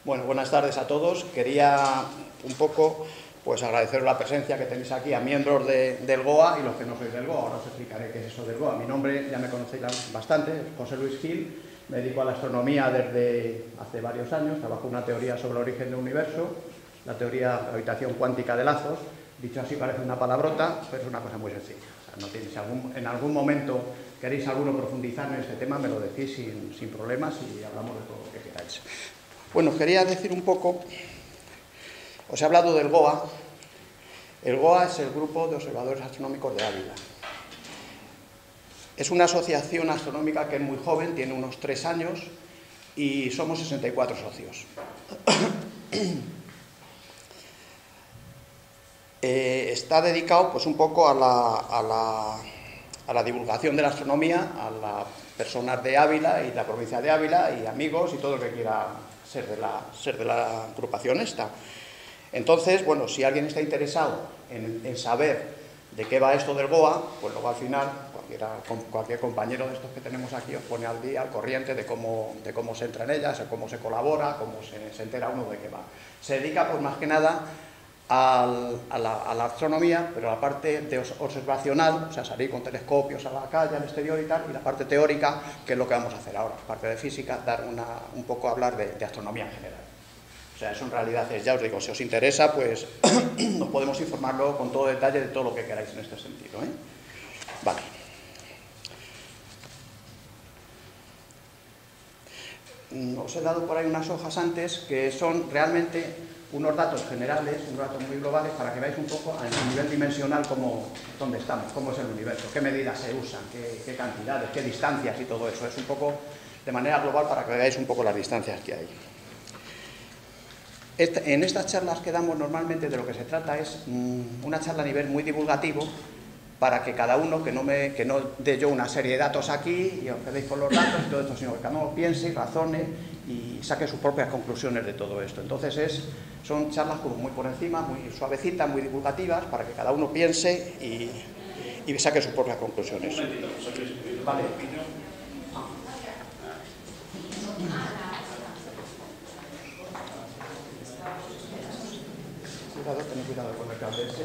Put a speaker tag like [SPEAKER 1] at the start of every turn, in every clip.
[SPEAKER 1] Bueno, buenas tardes a todos. Quería un poco pues agradeceros la presencia que tenéis aquí a miembros del GOA y los que no sois del GOA. Ahora os explicaré qué es eso del GOA. Mi nombre ya me conocéis bastante, José Luis Gil. Me dedico a la astronomía desde hace varios años. Trabajo una teoría sobre el origen del universo, la teoría de gravitación cuántica de lazos. Dicho así parece una palabrota, pero es una cosa muy sencilla. O sea, no tiene, si en algún momento queréis alguno profundizar en este tema, me lo decís sin problemas y hablamos de todo lo que queráis. Bueno, quería decir un poco, os he hablado del GOA. El GOA es el Grupo de Observadores Astronómicos de Ávila. Es una asociación astronómica que es muy joven, tiene unos 3 años y somos 64 socios. Está dedicado pues un poco a la divulgación de la astronomía, a las personas de Ávila y la provincia de Ávila y amigos y todo el que quiera ser de la agrupación esta. Entonces, bueno, si alguien está interesado en saber de qué va esto del GOA, pues luego al final cualquier compañero de estos que tenemos aquí os pone al día, al corriente de cómo se entra en ellas, cómo se colabora, cómo se entera uno de qué va. Se dedica pues más que nada a la astronomía, pero la parte de observacional, o sea, salir con telescopios a la calle, al exterior y tal, y la parte teórica, que es lo que vamos a hacer ahora, parte de física, dar un poco a hablar de astronomía en general. O sea, eso en realidad es, ya os digo, si os interesa, pues nos podemos informarlo con todo detalle de todo lo que queráis en este sentido, ¿eh? Vale. Os he dado por ahí unas hojas antes que son realmente unos datos generales, unos datos muy globales para que veáis un poco a nivel dimensional dónde estamos, cómo es el universo, qué medidas se usan, qué cantidades, qué distancias y todo eso. Es un poco de manera global para que veáis un poco las distancias que hay. En estas charlas que damos normalmente de lo que se trata es una charla a nivel muy divulgativo para que cada uno, que no dé yo una serie de datos aquí y os quedéis con los datos y todo esto, sino que cada uno piense y razone y saque sus propias conclusiones de todo esto. Entonces son charlas como muy por encima, muy suavecitas, muy divulgativas, para que cada uno piense y saque sus propias conclusiones. Vale. Tened cuidado con el cable ese.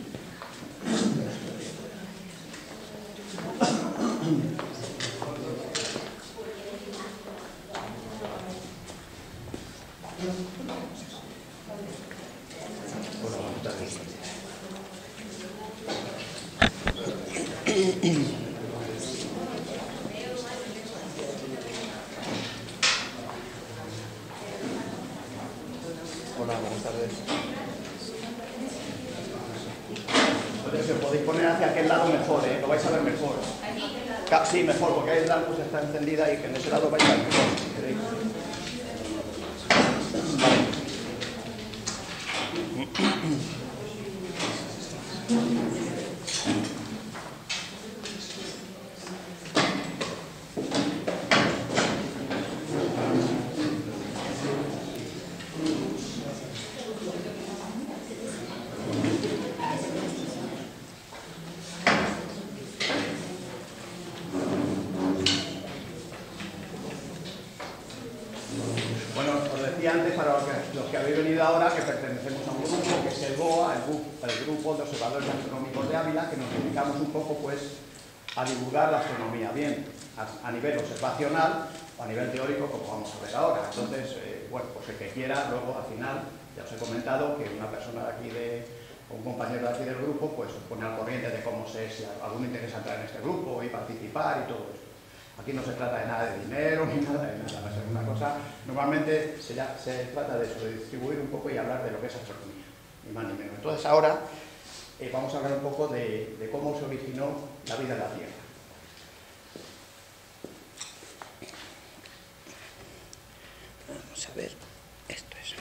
[SPEAKER 1] Hola, buenas tardes. Si os podéis poner hacia aquel lado mejor, lo vais a ver mejor. Sí, mejor, porque ahí la luz está encendida y que en ese lado vais a ver mejor. ¿Queréis? Antes, para los que habéis venido ahora, que pertenecemos a un grupo que es el GOA, el Grupo de Observadores Astronómicos de Ávila, que nos dedicamos un poco pues a divulgar la astronomía, bien a nivel observacional o a nivel teórico, como vamos a ver ahora. Entonces, bueno, pues el que quiera, luego al final, ya os he comentado que una persona de aquí un compañero de aquí del grupo, pues os pone al corriente de cómo si a alguno interesa entrar en este grupo y participar y todo eso. Aquí no se trata de nada de dinero ni nada de nada, va a ser una cosa, normalmente se trata de eso, de distribuir un poco y hablar de lo que es astronomía, ni más ni menos. Entonces ahora vamos a hablar un poco de cómo se originó la vida en la Tierra. Vamos a ver, esto es.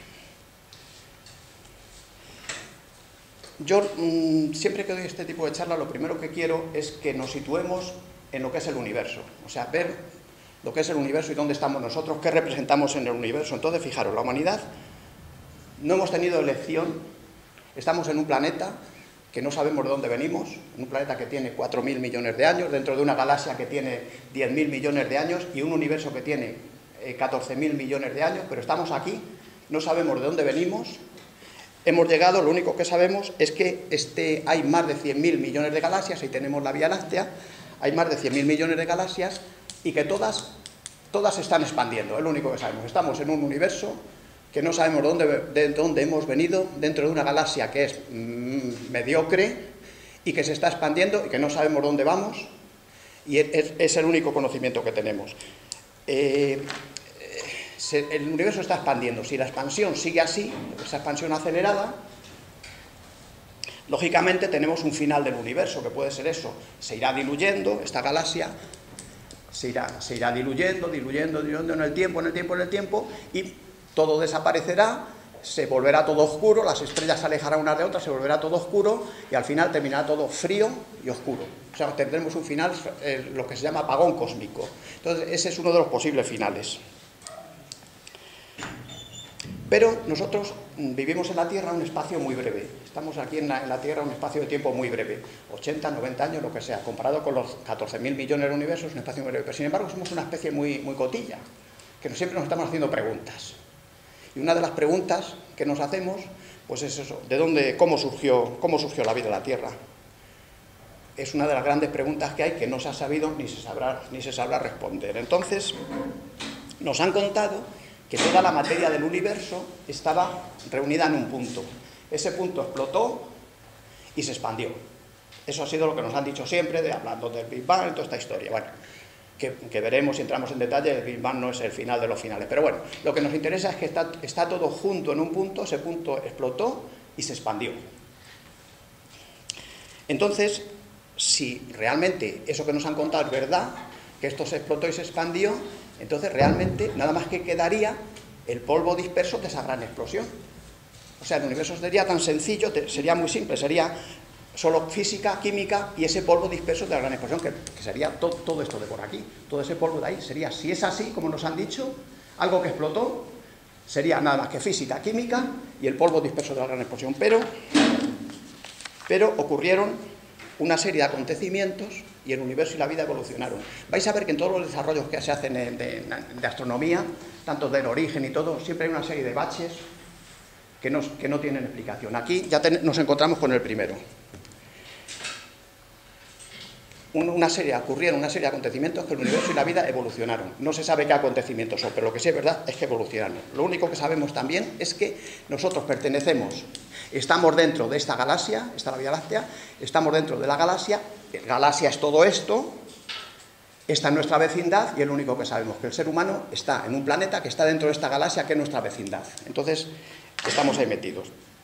[SPEAKER 1] Yo siempre que doy este tipo de charla, lo primero que quiero es que nos situemos en lo que es el universo, o sea, ver lo que es el universo y dónde estamos nosotros, qué representamos en el universo. Entonces, fijaros, la humanidad no hemos tenido elección, estamos en un planeta que no sabemos de dónde venimos, en un planeta que tiene 4.000 millones de años, dentro de una galaxia que tiene 10.000 millones de años y un universo que tiene 14.000 millones de años, pero estamos aquí no sabemos de dónde venimos, hemos llegado, lo único que sabemos es que hay más de 100.000 millones de galaxias, ahí tenemos la Vía Láctea, hay más de 100.000 millones de galaxias y que todas se están expandiendo, es lo único que sabemos. Estamos en un universo que no sabemos de dónde hemos venido, dentro de una galaxia que es mediocre y que se está expandiendo y que no sabemos dónde vamos, y es el único conocimiento que tenemos. El universo está expandiendo. Si la expansión sigue así, esa expansión acelerada, lógicamente tenemos un final del universo, que puede ser eso: se irá diluyendo, esta galaxia se irá diluyendo en el tiempo, y todo desaparecerá, se volverá todo oscuro, las estrellas se alejarán unas de otras, se volverá todo oscuro, y al final terminará todo frío y oscuro. O sea, tendremos un final, lo que se llama apagón cósmico. Entonces, ese es uno de los posibles finales. Pero nosotros vivimos en la Tierra un espacio muy breve. Estamos aquí en la Tierra un espacio de tiempo muy breve, 80, 90 años, lo que sea. Comparado con los 14.000 millones de universos, es un espacio muy breve. Pero sin embargo, somos una especie muy cotilla, que siempre nos estamos haciendo preguntas. Y una de las preguntas que nos hacemos, pues es eso: cómo surgió la vida en la Tierra. Es una de las grandes preguntas que hay, que no se ha sabido ni se sabrá responder. Entonces, nos han contado que toda la materia del universo estaba reunida en un punto. Ese punto explotó y se expandió. Eso ha sido lo que nos han dicho siempre, hablando del Big Bang y toda esta historia. Bueno, que veremos si entramos en detalle. El Big Bang no es el final de los finales. Pero bueno, lo que nos interesa es que está todo junto en un punto, ese punto explotó y se expandió. Entonces, si realmente eso que nos han contado es verdad, que esto se explotó y se expandió, entonces realmente nada más que quedaría el polvo disperso de esa gran explosión. O sea, el universo sería tan sencillo, sería muy simple, sería solo física, química y ese polvo disperso de la gran explosión, que sería todo esto de por aquí, todo ese polvo de ahí sería, si es así, como nos han dicho, algo que explotó, sería nada más que física, química y el polvo disperso de la gran explosión. Pero ocurrieron una serie de acontecimientos y el universo y la vida evolucionaron. Vais a ver que en todos los desarrollos que se hacen de astronomía, tanto del origen y todo, siempre hay una serie de baches que no tienen explicación. Aquí ya nos encontramos con el primero. Ocurrieron una serie de acontecimientos que el universo y la vida evolucionaron. No se sabe qué acontecimientos son, pero lo que sí es verdad es que evolucionaron. Lo único que sabemos también es que nosotros estamos dentro de esta galaxia, esta es la Vía Láctea, estamos dentro de la galaxia es todo esto, esta es nuestra vecindad, y es lo único que sabemos, que el ser humano está en un planeta que está dentro de esta galaxia, que es nuestra vecindad. Entonces, estamos ahí metidos.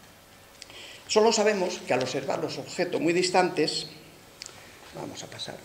[SPEAKER 1] Solo sabemos que al observar los objetos muy distantes, vamos a pasar,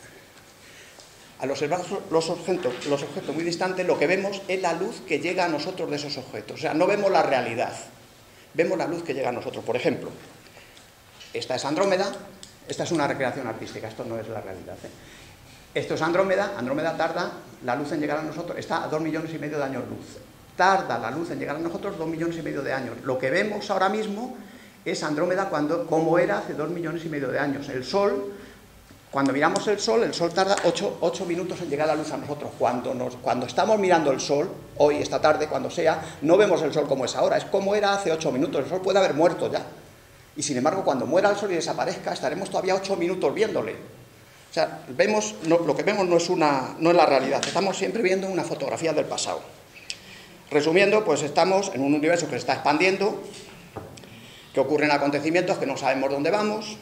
[SPEAKER 1] al observar los objetos muy distantes, lo que vemos es la luz que llega a nosotros de esos objetos. O sea, no vemos la realidad, vemos la luz que llega a nosotros. Por ejemplo, esta es Andrómeda, esta es una recreación artística, esto no es la realidad, ¿eh? Esto es Andrómeda tarda la luz en llegar a nosotros, está a 2,5 millones de años luz. Tarda la luz en llegar a nosotros 2,5 millones de años. Lo que vemos ahora mismo es Andrómeda como era hace 2,5 millones de años. El Sol, cuando miramos el Sol tarda 8 minutos en llegar la luz a nosotros. Cuando estamos mirando el Sol, hoy, esta tarde, cuando sea, no vemos el Sol como es ahora, es como era hace 8 minutos. El Sol puede haber muerto ya. Y sin embargo, cuando muera el Sol y desaparezca, estaremos todavía 8 minutos viéndole. O sea, lo que vemos no es la realidad, estamos siempre viendo una fotografía del pasado. Resumiendo, pues estamos en un universo que se está expandiendo, que ocurren acontecimientos que no sabemos dónde vamos,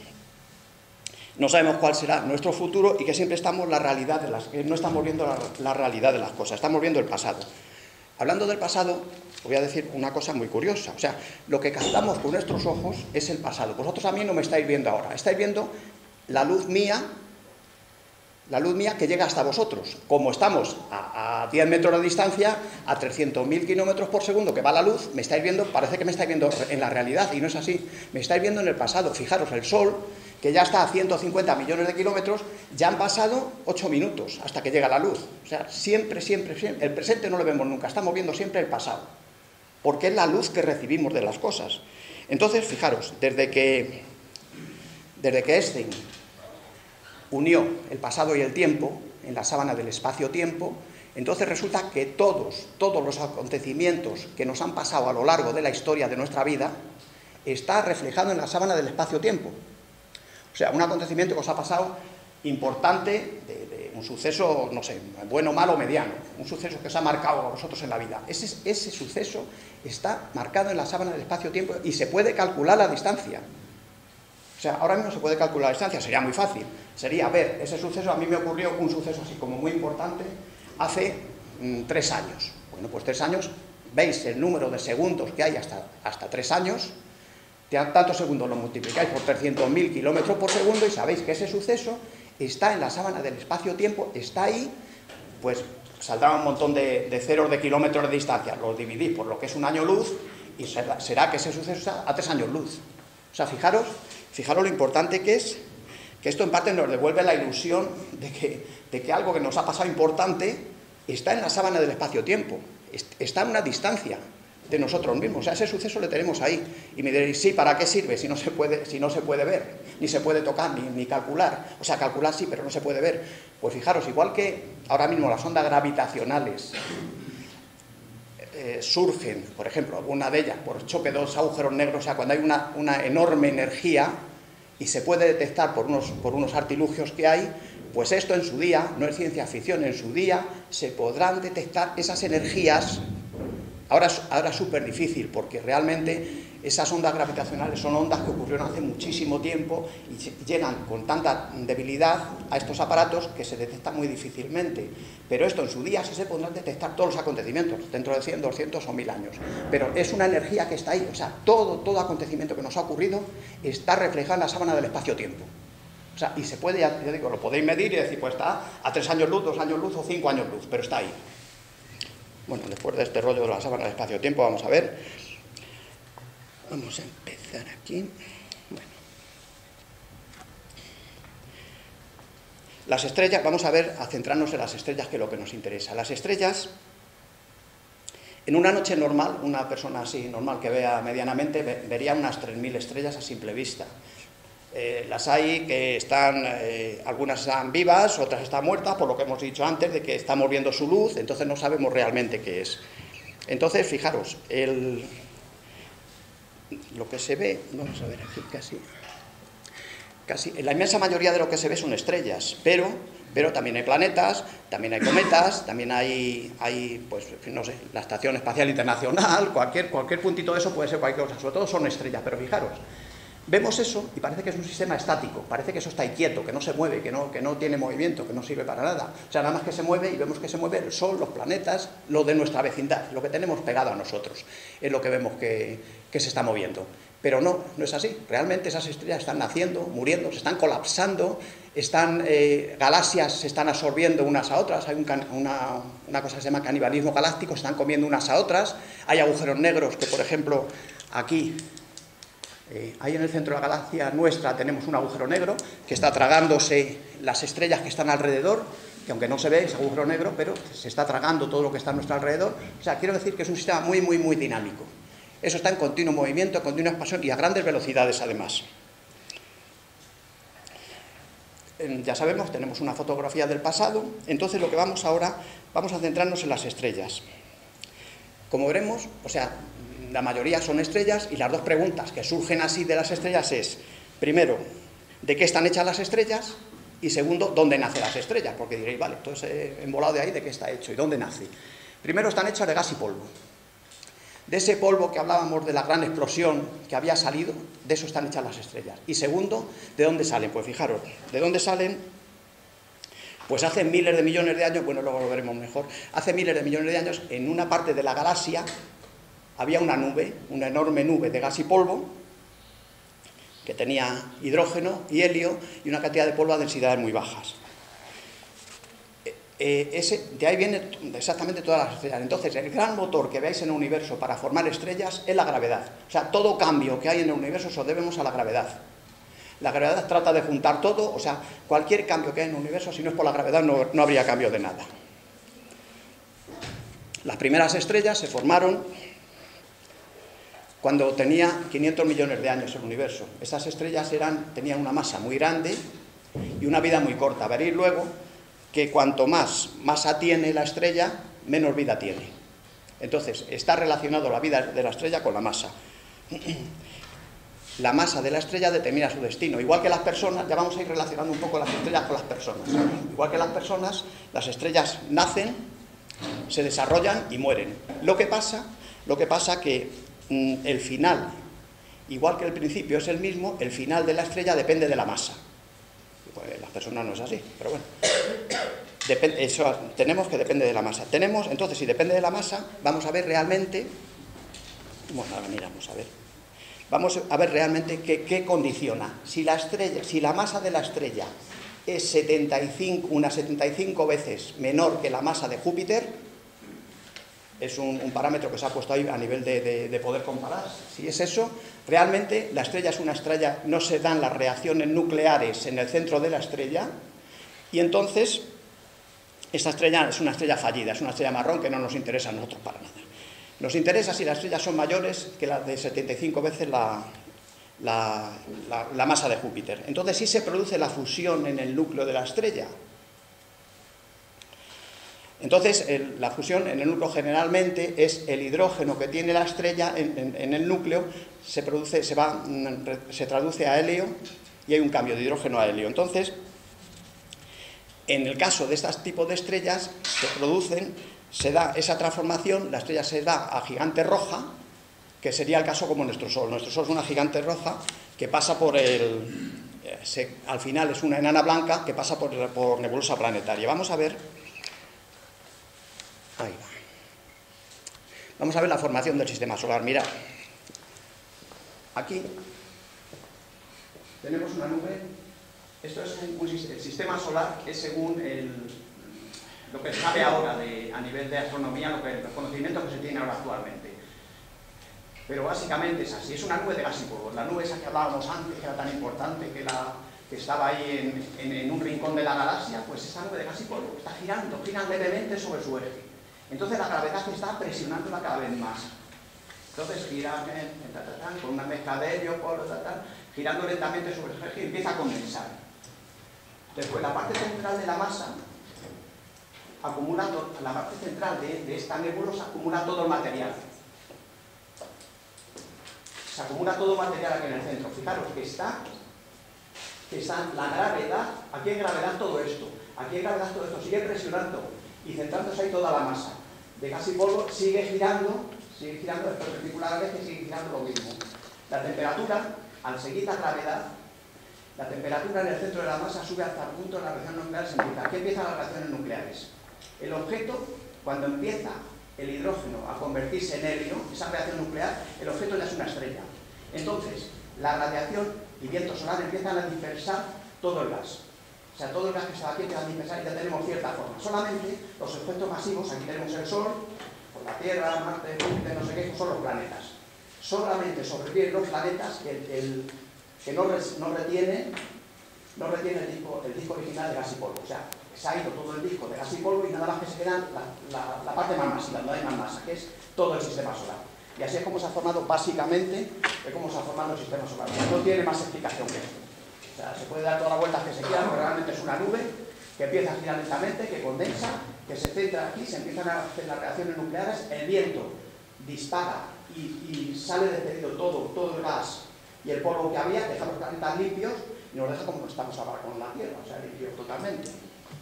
[SPEAKER 1] no sabemos cuál será nuestro futuro y que siempre estamos no estamos viendo la realidad de las cosas, estamos viendo el pasado. Hablando del pasado, os voy a decir una cosa muy curiosa. O sea, lo que captamos con nuestros ojos es el pasado. Vosotros a mí no me estáis viendo ahora, estáis viendo la luz mía que llega hasta vosotros. Como estamos a 10 metros de distancia, a 300.000 kilómetros por segundo que va la luz, me estáis viendo, parece que me estáis viendo en la realidad, y no es así. Me estáis viendo en el pasado. Fijaros, el Sol, que ya está a 150 millones de kilómetros, ya han pasado 8 minutos hasta que llega la luz. O sea, siempre, el presente no lo vemos nunca, estamos viendo siempre el pasado, porque es la luz que recibimos de las cosas. Entonces, fijaros, desde que Einstein unió el pasado y el tiempo en la sábana del espacio-tiempo, Entonces resulta que todos los acontecimientos que nos han pasado a lo largo de la historia de nuestra vida está reflejado en la sábana del espacio-tiempo. O sea, un acontecimiento que os ha pasado importante, de un suceso, no sé, bueno, malo, mediano, un suceso que os ha marcado a vosotros en la vida. Ese suceso está marcado en la sábana del espacio-tiempo y se puede calcular la distancia. O sea, ahora mismo se puede calcular la distancia, sería muy fácil. Sería, ver, ese suceso, a mí me ocurrió un suceso así como muy importante hace 3 años. Bueno, pues 3 años, veis el número de segundos que hay hasta 3 años, tantos segundos lo multiplicáis por 300.000 kilómetros por segundo y sabéis que ese suceso está en la sábana del espacio-tiempo, está ahí, pues saldrá un montón de ceros de kilómetros de distancia, los dividís por lo que es un año luz y será que ese suceso está a 3 años luz. O sea, fijaros lo importante que es, que esto en parte nos devuelve la ilusión de que algo que nos ha pasado importante está en la sábana del espacio-tiempo, está en una distancia de nosotros mismos. O sea, ese suceso le tenemos ahí. Y me diréis, sí, ¿para qué sirve si no se puede ver, ni se puede tocar, ni calcular? O sea, calcular sí, pero no se puede ver. Pues fijaros, igual que ahora mismo las ondas gravitacionales surgen, por ejemplo, alguna de ellas, por choque de 2 agujeros negros, o sea, cuando hay una enorme energía y se puede detectar por unos artilugios que hay, pues esto en su día, no es ciencia ficción, en su día se podrán detectar esas energías. Ahora es súper difícil, porque realmente esas ondas gravitacionales son ondas que ocurrieron hace muchísimo tiempo y llegan con tanta debilidad a estos aparatos que se detectan muy difícilmente. Pero esto en su día sí se podrán detectar todos los acontecimientos, dentro de 100, 200 o 1000 años. Pero es una energía que está ahí, o sea, todo acontecimiento que nos ha ocurrido está reflejado en la sábana del espacio-tiempo. O sea, y se puede, ya digo, lo podéis medir y decir, pues está a 3 años luz, 2 años luz o 5 años luz, pero está ahí. Bueno, después de este rollo de la sábana del espacio-tiempo, vamos a ver. Vamos a empezar aquí. Bueno. Las estrellas, vamos a ver, a centrarnos en las estrellas, que es lo que nos interesa. Las estrellas, en una noche normal, una persona así normal que vea medianamente, vería unas 3000 estrellas a simple vista. Las hay que están, algunas están vivas, otras están muertas, por lo que hemos dicho antes, de que estamos viendo su luz, entonces no sabemos realmente qué es. Entonces, fijaros, lo que se ve, vamos a ver aquí casi, la inmensa mayoría de lo que se ve son estrellas, pero también hay planetas, también hay cometas, también hay pues, no sé, la Estación Espacial Internacional, cualquier puntito de eso puede ser cualquier cosa, sobre todo son estrellas, pero fijaros, vemos eso y parece que es un sistema estático, parece que eso está ahí quieto, que no se mueve, que no tiene movimiento, que no sirve para nada. O sea, nada más que se mueve y vemos que se mueve el Sol, los planetas, lo de nuestra vecindad, lo que tenemos pegado a nosotros, es lo que vemos que se está moviendo. Pero no es así. Realmente esas estrellas están naciendo, muriendo, se están colapsando, galaxias se están absorbiendo unas a otras, hay una cosa que se llama canibalismo galáctico, se están comiendo unas a otras, hay agujeros negros que, por ejemplo, aquí... ahí en el centro de la galaxia nuestra tenemos un agujero negro que está tragándose las estrellas que están alrededor, que aunque no se ve, es agujero negro, pero se está tragando todo lo que está a nuestro alrededor. O sea, quiero decir que es un sistema muy, muy, muy dinámico. Eso está en continuo movimiento, continua expansión y a grandes velocidades además. Ya sabemos, tenemos una fotografía del pasado, entonces lo que vamos ahora, vamos a centrarnos en las estrellas. Como veremos, o sea, la mayoría son estrellas y las dos preguntas que surgen así de las estrellas es, primero, ¿de qué están hechas las estrellas? Y segundo, ¿dónde nacen las estrellas? Porque diréis, vale, entonces embolado de ahí, ¿de qué está hecho? ¿Y dónde nace? Primero, están hechas de gas y polvo. De ese polvo que hablábamos de la gran explosión que había salido, de eso están hechas las estrellas. Y segundo, ¿de dónde salen? Pues fijaros, ¿de dónde salen? Pues hace miles de millones de años, bueno, luego lo veremos mejor, hace miles de millones de años, en una parte de la galaxia, había una nube, una enorme nube de gas y polvo, que tenía hidrógeno y helio y una cantidad de polvo a densidades muy bajas. De ahí vienen exactamente todas las estrellas. Entonces, el gran motor que veáis en el universo para formar estrellas es la gravedad. O sea, todo cambio que hay en el universo se lo debemos a la gravedad. La gravedad trata de juntar todo, o sea, cualquier cambio que hay en el universo, si no es por la gravedad, no habría cambio de nada. Las primeras estrellas se formaron cuando tenía 500 millones de años el universo. Estas estrellas tenían una masa muy grande y una vida muy corta. Veréis luego que cuanto más masa tiene la estrella, menos vida tiene. Entonces, está relacionado la vida de la estrella con la masa. La masa de la estrella determina su destino. Igual que las personas, ya vamos a ir relacionando un poco las estrellas con las personas. Igual que las personas, las estrellas nacen, se desarrollan y mueren. Lo que pasa que el final, igual que el principio es el mismo, el final de la estrella depende de la masa. Pues las personas no es así, pero bueno. Eso tenemos que depende de la masa. Entonces, si depende de la masa, vamos a ver realmente... Bueno, ahora miramos a ver. Vamos a ver realmente qué condiciona. Si la masa de la estrella es unas 75 veces menor que la masa de Júpiter, es un parámetro que se ha puesto ahí a nivel de poder comparar. Si es eso, realmente la estrella es una estrella, no se dan las reacciones nucleares en el centro de la estrella, y entonces esta estrella es una estrella fallida, es una estrella marrón que no nos interesa a nosotros para nada. Nos interesa si las estrellas son mayores que las de 75 veces la masa de Júpiter. Entonces sí se produce la fusión en el núcleo de la estrella. Entonces la fusión en el núcleo generalmente es el hidrógeno que tiene la estrella en el núcleo, se traduce a helio y hay un cambio de hidrógeno a helio. Entonces, en el caso de este tipo de estrellas se da esa transformación, la estrella se da a gigante roja, que sería el caso como nuestro Sol. Nuestro Sol es una gigante roja que pasa por al final es una enana blanca que pasa por nebulosa planetaria. Vamos a ver... Ahí va. Vamos a ver la formación del sistema solar. Mirad. Aquí tenemos una nube. Esto es el sistema solar, es según lo que se sabe ahora a nivel de astronomía, los conocimientos que se tienen ahora actualmente. Pero básicamente es así, es una nube de gas y polvo. La nube esa que hablábamos antes, que era tan importante, que estaba ahí en un rincón de la galaxia, pues esa nube de gas y polvo está gira levemente sobre su eje. Entonces la gravedad está presionándola cada vez más. Entonces gira con una mezcla de helio, polvo, girando lentamente sobre su eje y empieza a condensar. Después la parte central de la masa la parte central de esta nebulosa acumula todo el material. Se acumula todo el material aquí en el centro. Fijaros que está la gravedad, aquí hay gravedad todo esto, sigue presionando y centrándose ahí toda la masa de gas y polvo, sigue girando, es perpendicular al eje, sigue girando lo mismo. La temperatura, al seguir la gravedad, la temperatura en el centro de la masa sube hasta el punto de las reacciones nucleares. Aquí empiezan las reacciones nucleares. El objeto, cuando empieza el hidrógeno a convertirse en helio, esa reacción nuclear, el objeto ya es una estrella. Entonces, la radiación y viento solar empiezan a dispersar todo el gas. O sea, todo el gas que está aquí empieza a dispersar y ya tenemos cierta forma. Solamente los objetos masivos, aquí tenemos el Sol, por la Tierra, Marte, Júpiter, no sé qué, son los planetas. Solamente sobreviven los planetas que no retiene el disco original de gas y polvo. O sea, se ha ido todo el disco de gas y polvo y nada más que se queda la parte más masiva, donde hay más masa, que es todo el sistema solar. Y así es como se ha formado básicamente, cómo se ha formado el sistema solar. No tiene más explicación que esto. O sea, se puede dar todas las vueltas que se quieran, pero realmente es una nube que empieza a girar lentamente, que condensa, que se centra aquí, se empiezan a hacer las reacciones nucleares, el viento dispara y sale despedido todo el gas y el polvo que había, deja los planetas limpios y nos deja como estamos ahora con la Tierra, o sea, limpios totalmente.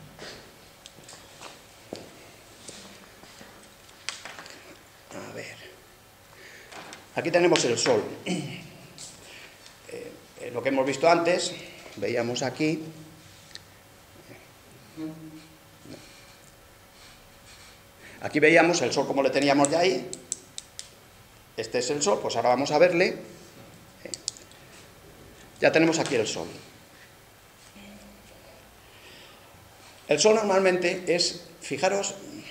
[SPEAKER 1] A ver. Aquí tenemos el Sol. Lo que hemos visto antes, veíamos aquí. Aquí veíamos el Sol como le teníamos ya ahí. Este es el Sol, pues ahora vamos a verle. Ya tenemos aquí el Sol. El Sol normalmente fijaros,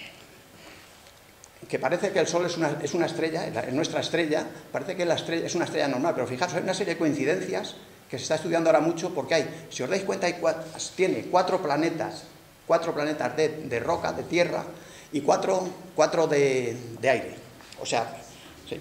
[SPEAKER 1] que parece que el Sol es una estrella, nuestra estrella, parece que es una estrella normal, pero fijaros, hay una serie de coincidencias que se está estudiando ahora mucho porque si os dais cuenta, tiene cuatro planetas de roca, de tierra, y cuatro de aire. O sea, sí.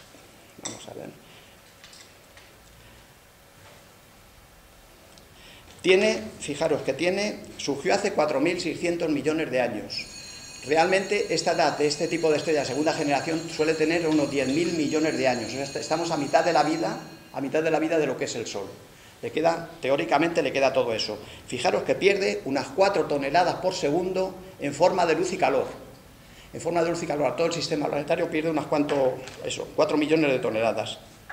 [SPEAKER 1] Vamos a ver. Fijaros que surgió hace 4.600 millones de años. Realmente esta edad de este tipo de estrella de segunda generación suele tener unos 10.000 millones de años. Estamos a mitad de la vida de lo que es el Sol. Teóricamente le queda todo eso. Fijaros que pierde unas 4 toneladas por segundo en forma de luz y calor. En forma de luz y calor, todo el sistema planetario pierde 4 millones de toneladas.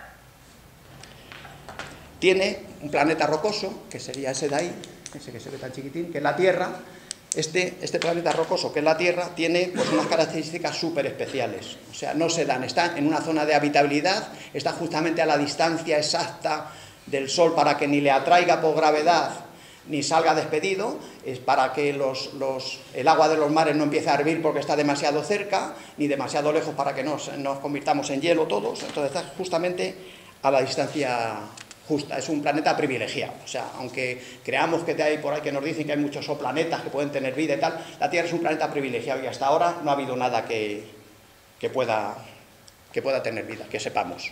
[SPEAKER 1] Tiene un planeta rocoso, que sería ese de ahí, ese que se ve tan chiquitín, que es la Tierra. Este planeta rocoso, que es la Tierra, tiene pues unas características súper especiales. O sea, no se dan, está en una zona de habitabilidad, está justamente a la distancia exacta del Sol para que ni le atraiga por gravedad ni salga despedido, es para que el agua de los mares no empiece a hervir porque está demasiado cerca, ni demasiado lejos para que nos convirtamos en hielo todos. Entonces está justamente a la distancia justa, es un planeta privilegiado. O sea, aunque creamos que hay por ahí que nos dicen que hay muchos planetas que pueden tener vida y tal, la Tierra es un planeta privilegiado y hasta ahora no ha habido nada que pueda tener vida, que sepamos.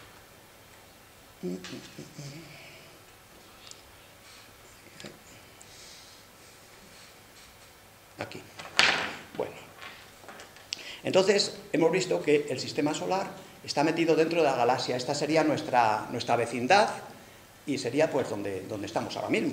[SPEAKER 1] Aquí. Bueno. Entonces, hemos visto que el sistema solar está metido dentro de la galaxia. Esta sería nuestra vecindad y sería pues donde estamos ahora mismo.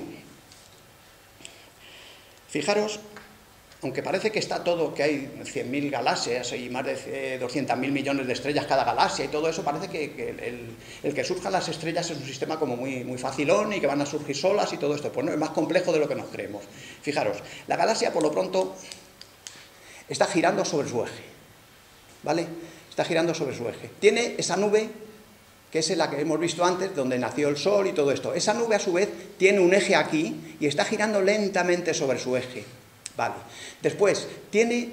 [SPEAKER 1] Fijaros, aunque parece que está todo, que hay 100.000 galaxias y más de 200.000 millones de estrellas cada galaxia y todo eso, parece que el que surjan las estrellas es un sistema como muy facilón y que van a surgir solas y todo esto. Pues no, es más complejo de lo que nos creemos. Fijaros, la galaxia por lo pronto está girando sobre su eje, ¿vale? Está girando sobre su eje. Tiene esa nube, que es la que hemos visto antes, donde nació el Sol y todo esto. Esa nube, a su vez, tiene un eje aquí y está girando lentamente sobre su eje. Vale. Después, tiene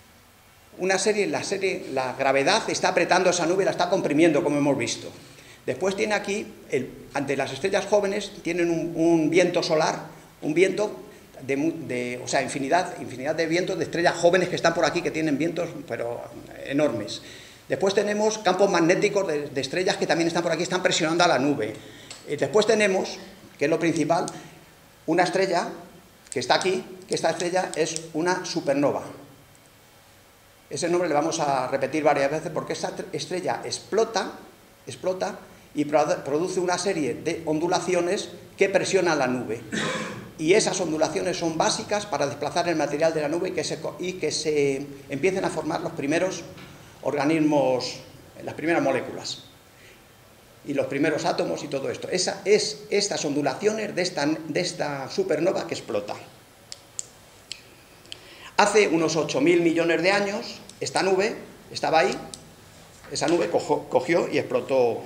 [SPEAKER 1] la gravedad está apretando esa nube, la está comprimiendo, como hemos visto. Después tiene aquí, ante las estrellas jóvenes, tienen un viento solar, un viento o sea, infinidad de vientos de estrellas jóvenes que están por aquí, que tienen vientos, pero enormes. Después tenemos campos magnéticos de estrellas que también están por aquí, están presionando a la nube. Después tenemos, que es lo principal, una estrella que está aquí, que esta estrella es una supernova. Ese nombre le vamos a repetir varias veces porque esta estrella explota y produce una serie de ondulaciones que presionan la nube. Y esas ondulaciones son básicas para desplazar el material de la nube y que se empiecen a formar los primeros organismos, las primeras moléculas y los primeros átomos y todo esto. Estas ondulaciones de esta supernova que explota. Hace unos 8.000 millones de años, esta nube estaba ahí, esa nube cogió y explotó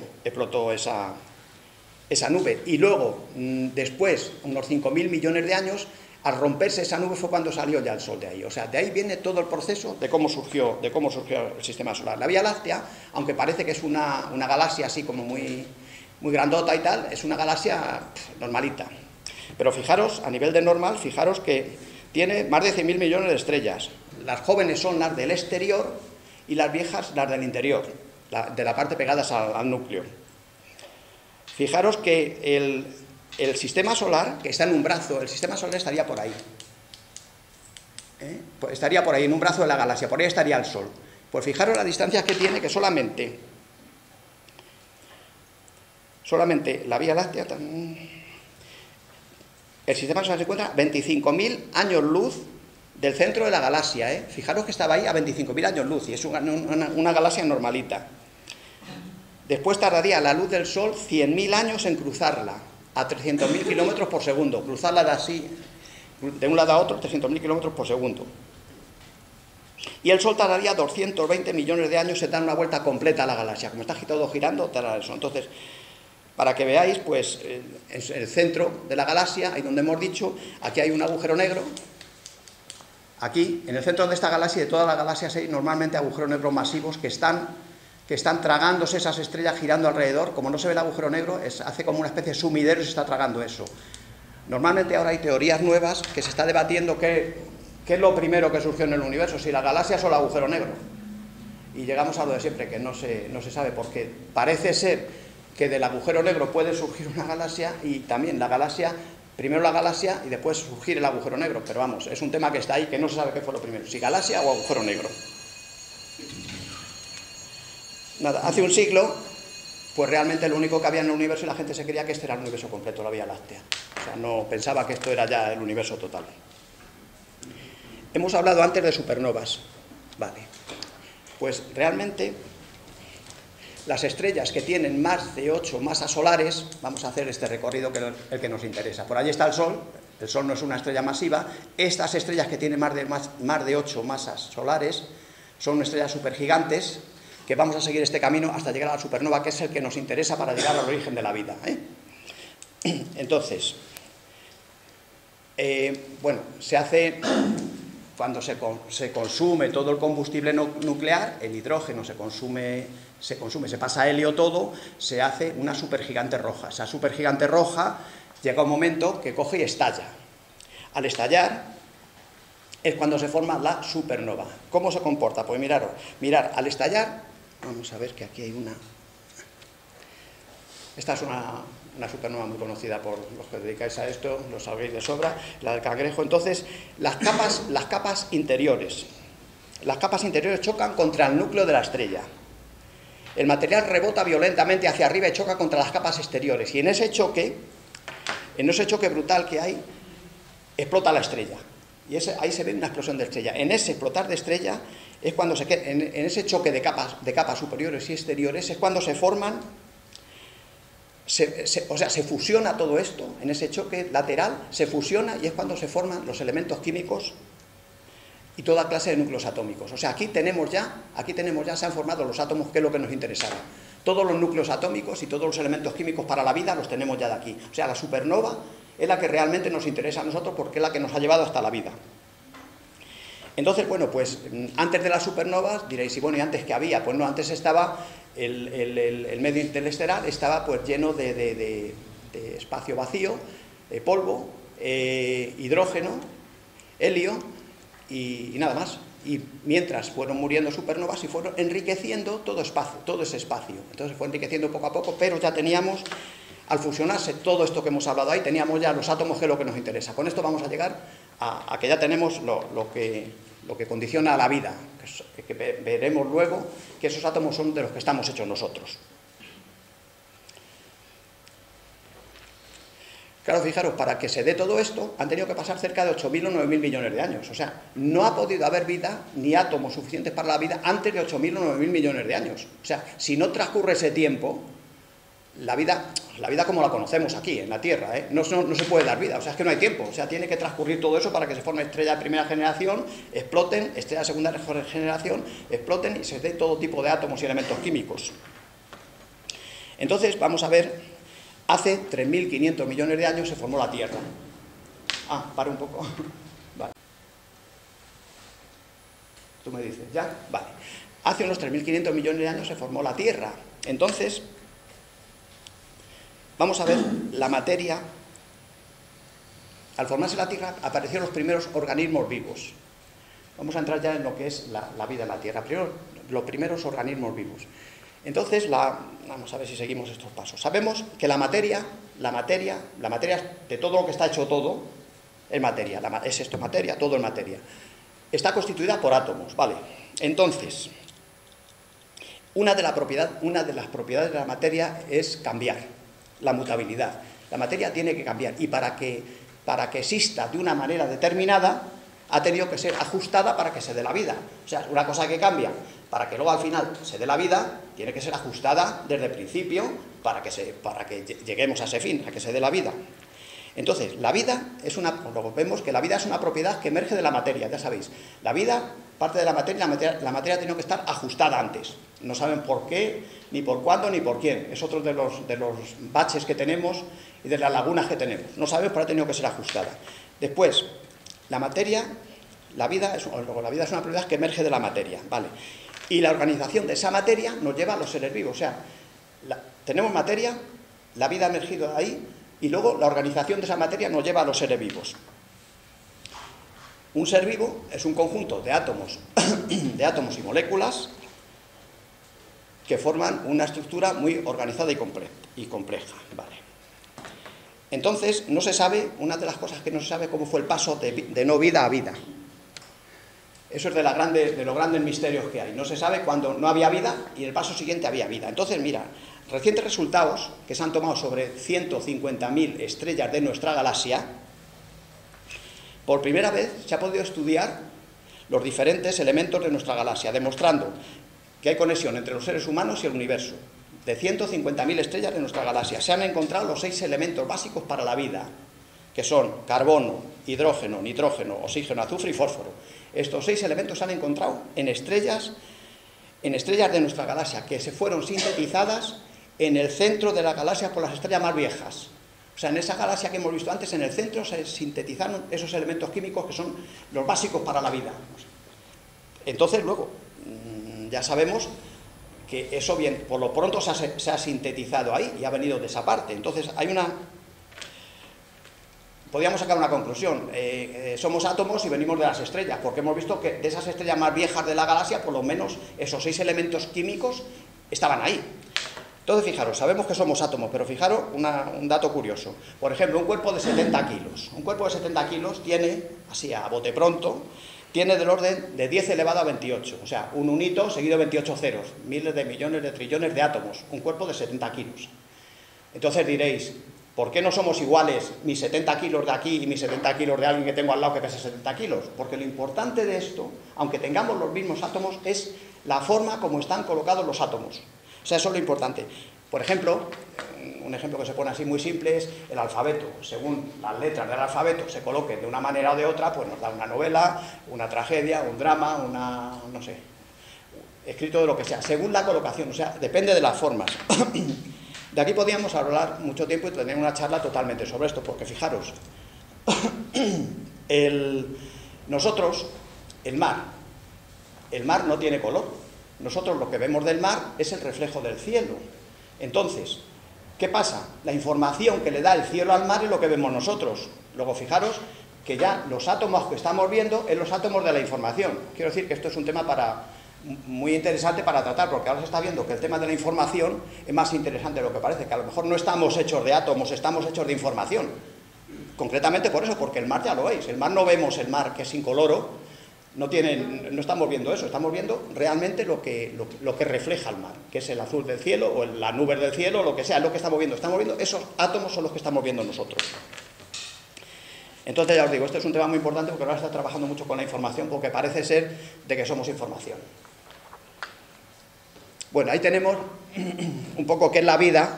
[SPEAKER 1] esa nube. Y luego, después, unos 5.000 millones de años, al romperse esa nube fue cuando salió ya el Sol de ahí. O sea, de ahí viene todo el proceso de cómo surgió el sistema solar. La Vía Láctea, aunque parece que es una galaxia así como muy grandota y tal, es una galaxia normalita. Pero fijaros, a nivel de normal, fijaros que tiene más de 100.000 millones de estrellas. Las jóvenes son las del exterior y las viejas las del interior, de la parte pegadas al núcleo. Fijaros que el sistema solar, que está en un brazo, el sistema solar estaría por ahí. Pues estaría por ahí, en un brazo de la galaxia, por ahí estaría el Sol. Pues fijaros las distancias que tiene, que solamente la Vía Láctea, el sistema solar se encuentra a 25.000 años luz del centro de la galaxia. Fijaros que estaba ahí a 25.000 años luz, y es una galaxia normalita. Después tardaría la luz del Sol 100.000 años en cruzarla, a 300.000 kilómetros por segundo, cruzarla de un lado a otro, 300.000 kilómetros por segundo. Y el Sol tardaría 220 millones de años en dar una vuelta completa a la galaxia. Como está todo girando, tardará eso. Entonces, para que veáis, pues, en el centro de la galaxia, ahí donde hemos dicho, aquí hay un agujero negro. Aquí, en el centro de esta galaxia y de todas las galaxias, hay normalmente agujeros negros masivos que están tragándose esas estrellas girando alrededor. Como no se ve el agujero negro, hace como una especie de sumidero y se está tragando eso. Normalmente ahora hay teorías nuevas que se está debatiendo qué es lo primero que surgió en el universo, si la galaxia o el agujero negro. Y llegamos a lo de siempre, que no se sabe, porque parece ser que del agujero negro puede surgir una galaxia y también la galaxia primero la galaxia y después surgir el agujero negro, pero vamos, es un tema que está ahí, que no se sabe qué fue lo primero, si galaxia o agujero negro. Nada, hace un siglo, pues realmente lo único que había en el universo y la gente se creía que este era el universo completo, la Vía Láctea. O sea, no pensaba que esto era ya el universo total. Hemos hablado antes de supernovas, vale. Pues realmente las estrellas que tienen más de 8 masas solares, vamos a hacer este recorrido que es el que nos interesa. Por allí está el Sol no es una estrella masiva, estas estrellas que tienen más de 8 masas solares son estrellas supergigantes, que vamos a seguir este camino hasta llegar a la supernova, que es el que nos interesa para llegar al origen de la vida, ¿eh? Entonces, bueno, se hace... Cuando se consume todo el combustible nuclear, el hidrógeno se consume, se pasa a helio todo, se hace una supergigante roja. Esa supergigante roja llega un momento que coge y estalla. Al estallar es cuando se forma la supernova. ¿Cómo se comporta? Pues mirad, al estallar, vamos a ver que aquí hay una... Esta es una supernova muy conocida por los que os dedicáis a esto, lo sabéis de sobra, la del Cangrejo. Entonces, las capas interiores chocan contra el núcleo de la estrella. El material rebota violentamente hacia arriba y choca contra las capas exteriores. Y en ese choque brutal que hay, explota la estrella. Y ahí se ve una explosión de estrella. En ese explotar de estrella es cuando en ese choque de capas superiores y exteriores es cuando se forman... o sea, se fusiona todo esto, en ese choque lateral, se fusiona y es cuando se forman los elementos químicos y toda clase de núcleos atómicos. O sea, aquí tenemos ya, se han formado los átomos, que es lo que nos interesaba. Todos los núcleos atómicos y todos los elementos químicos para la vida los tenemos ya de aquí. O sea, la supernova es la que realmente nos interesa a nosotros porque es la que nos ha llevado hasta la vida. Entonces, bueno, pues antes de las supernovas, diréis, y bueno, ¿y antes qué había? Pues no, antes estaba el medio interestelar, estaba pues lleno de espacio vacío, polvo, hidrógeno, helio y nada más. Y mientras fueron muriendo supernovas y fueron enriqueciendo todo ese espacio. Entonces fue enriqueciendo poco a poco, pero ya teníamos, al fusionarse todo esto que hemos hablado ahí, teníamos ya los átomos, que es lo que nos interesa. Con esto vamos a llegar a que ya tenemos lo que condiciona a la vida, que veremos luego que esos átomos son de los que estamos hechos nosotros. Claro, fijaros, para que se dé todo esto han tenido que pasar cerca de 8.000 o 9.000 millones de años. O sea, no ha podido haber vida ni átomos suficientes para la vida antes de 8.000 o 9.000 millones de años. O sea, si no transcurre ese tiempo, la vida como la conocemos aquí, en la Tierra, no se puede dar vida. O sea, es que no hay tiempo. O sea, tiene que transcurrir todo eso para que se forme estrella de primera generación, exploten, estrella de segunda generación, exploten y se dé todo tipo de átomos y elementos químicos. Entonces, vamos a ver... Hace 3.500 millones de años se formó la Tierra. Para un poco. Vale. Tú me dices, ¿ya? Vale. Hace unos 3.500 millones de años se formó la Tierra. Entonces, vamos a ver la materia. Al formarse la Tierra aparecieron los primeros organismos vivos. Vamos a entrar ya en lo que es la vida en la Tierra. Primero, los primeros organismos vivos. Entonces, vamos a ver si seguimos estos pasos. Sabemos que la materia de todo lo que está hecho todo, es materia. Es esto materia, todo es materia. Está constituida por átomos, ¿vale? Entonces, una de las propiedades de la materia es cambiar, la mutabilidad. La materia tiene que cambiar y para que exista de una manera determinada, ha tenido que ser ajustada para que se dé la vida. O sea, una cosa que cambia para que luego al final se dé la vida, tiene que ser ajustada desde el principio para que lleguemos a ese fin, a que se dé la vida. Entonces, la vida luego vemos que la vida es una propiedad que emerge de la materia, ya sabéis. La vida parte de la materia ha tenido que estar ajustada antes. No saben por qué, ni por cuándo, ni por quién. Es otro de los baches que tenemos y de las lagunas que tenemos. No sabemos, pero ha tenido que ser ajustada. Después, la vida es una propiedad que emerge de la materia, ¿vale? Y la organización de esa materia nos lleva a los seres vivos. O sea, tenemos materia, la vida ha emergido de ahí, y luego la organización de esa materia nos lleva a los seres vivos. Un ser vivo es un conjunto de átomos, y moléculas que forman una estructura muy organizada y compleja, ¿vale? Entonces, no se sabe, una de las cosas que no se sabe cómo fue el paso de no vida a vida. Eso es de los grandes misterios que hay. No se sabe cuándo no había vida y en el paso siguiente había vida. Entonces, mira, recientes resultados que se han tomado sobre 150.000 estrellas de nuestra galaxia, por primera vez se ha podido estudiar los diferentes elementos de nuestra galaxia, demostrando que hay conexión entre los seres humanos y el universo. De 150.000 estrellas de nuestra galaxia se han encontrado los 6 elementos básicos para la vida, que son carbono, hidrógeno, nitrógeno, oxígeno, azufre y fósforo. Estos 6 elementos se han encontrado en estrellas de nuestra galaxia, que se fueron sintetizadas en el centro de la galaxia por las estrellas más viejas. O sea, en esa galaxia que hemos visto antes, en el centro se sintetizaron esos elementos químicos que son los básicos para la vida. Entonces, luego, ya sabemos que eso bien, por lo pronto se ha sintetizado ahí y ha venido de esa parte. Entonces, podríamos sacar una conclusión. Somos átomos y venimos de las estrellas, porque hemos visto que de esas estrellas más viejas de la galaxia, por lo menos esos 6 elementos químicos estaban ahí. Entonces, fijaros, sabemos que somos átomos, pero fijaros un dato curioso. Por ejemplo, un cuerpo de 70 kilos. Un cuerpo de 70 kilos tiene, así a bote pronto, tiene del orden de 10 elevado a 28. O sea, un unito seguido de 28 ceros. Miles de millones de trillones de átomos. Un cuerpo de 70 kilos. Entonces diréis, ¿por qué no somos iguales mis 70 kilos de aquí y mis 70 kilos de alguien que tengo al lado que pesa 70 kilos? Porque lo importante de esto, aunque tengamos los mismos átomos, es la forma como están colocados los átomos. O sea, eso es lo importante. Por ejemplo, un ejemplo que se pone así muy simple es el alfabeto. Según las letras del alfabeto se coloquen de una manera o de otra, pues nos da una novela, una tragedia, un drama, no sé, escrito de lo que sea, según la colocación, o sea, depende de las formas. De aquí podríamos hablar mucho tiempo y tener una charla totalmente sobre esto, porque fijaros, nosotros, el mar no tiene color. Nosotros lo que vemos del mar es el reflejo del cielo. Entonces, ¿qué pasa? La información que le da el cielo al mar es lo que vemos nosotros. Luego, fijaros que ya los átomos que estamos viendo son los átomos de la información. Quiero decir que esto es un tema muy interesante para tratar, porque ahora se está viendo que el tema de la información es más interesante de lo que parece, que a lo mejor no estamos hechos de átomos, estamos hechos de información. Concretamente por eso, porque el mar ya lo veis. El mar no vemos el mar que es incoloro. No estamos viendo eso, estamos viendo realmente lo que refleja el mar, que es el azul del cielo o la nube del cielo, o lo que sea, es lo que estamos viendo. Estamos viendo esos átomos, son los que estamos viendo nosotros. Entonces, ya os digo, este es un tema muy importante porque ahora está trabajando mucho con la información, porque parece ser de que somos información. Bueno, ahí tenemos un poco qué es la vida.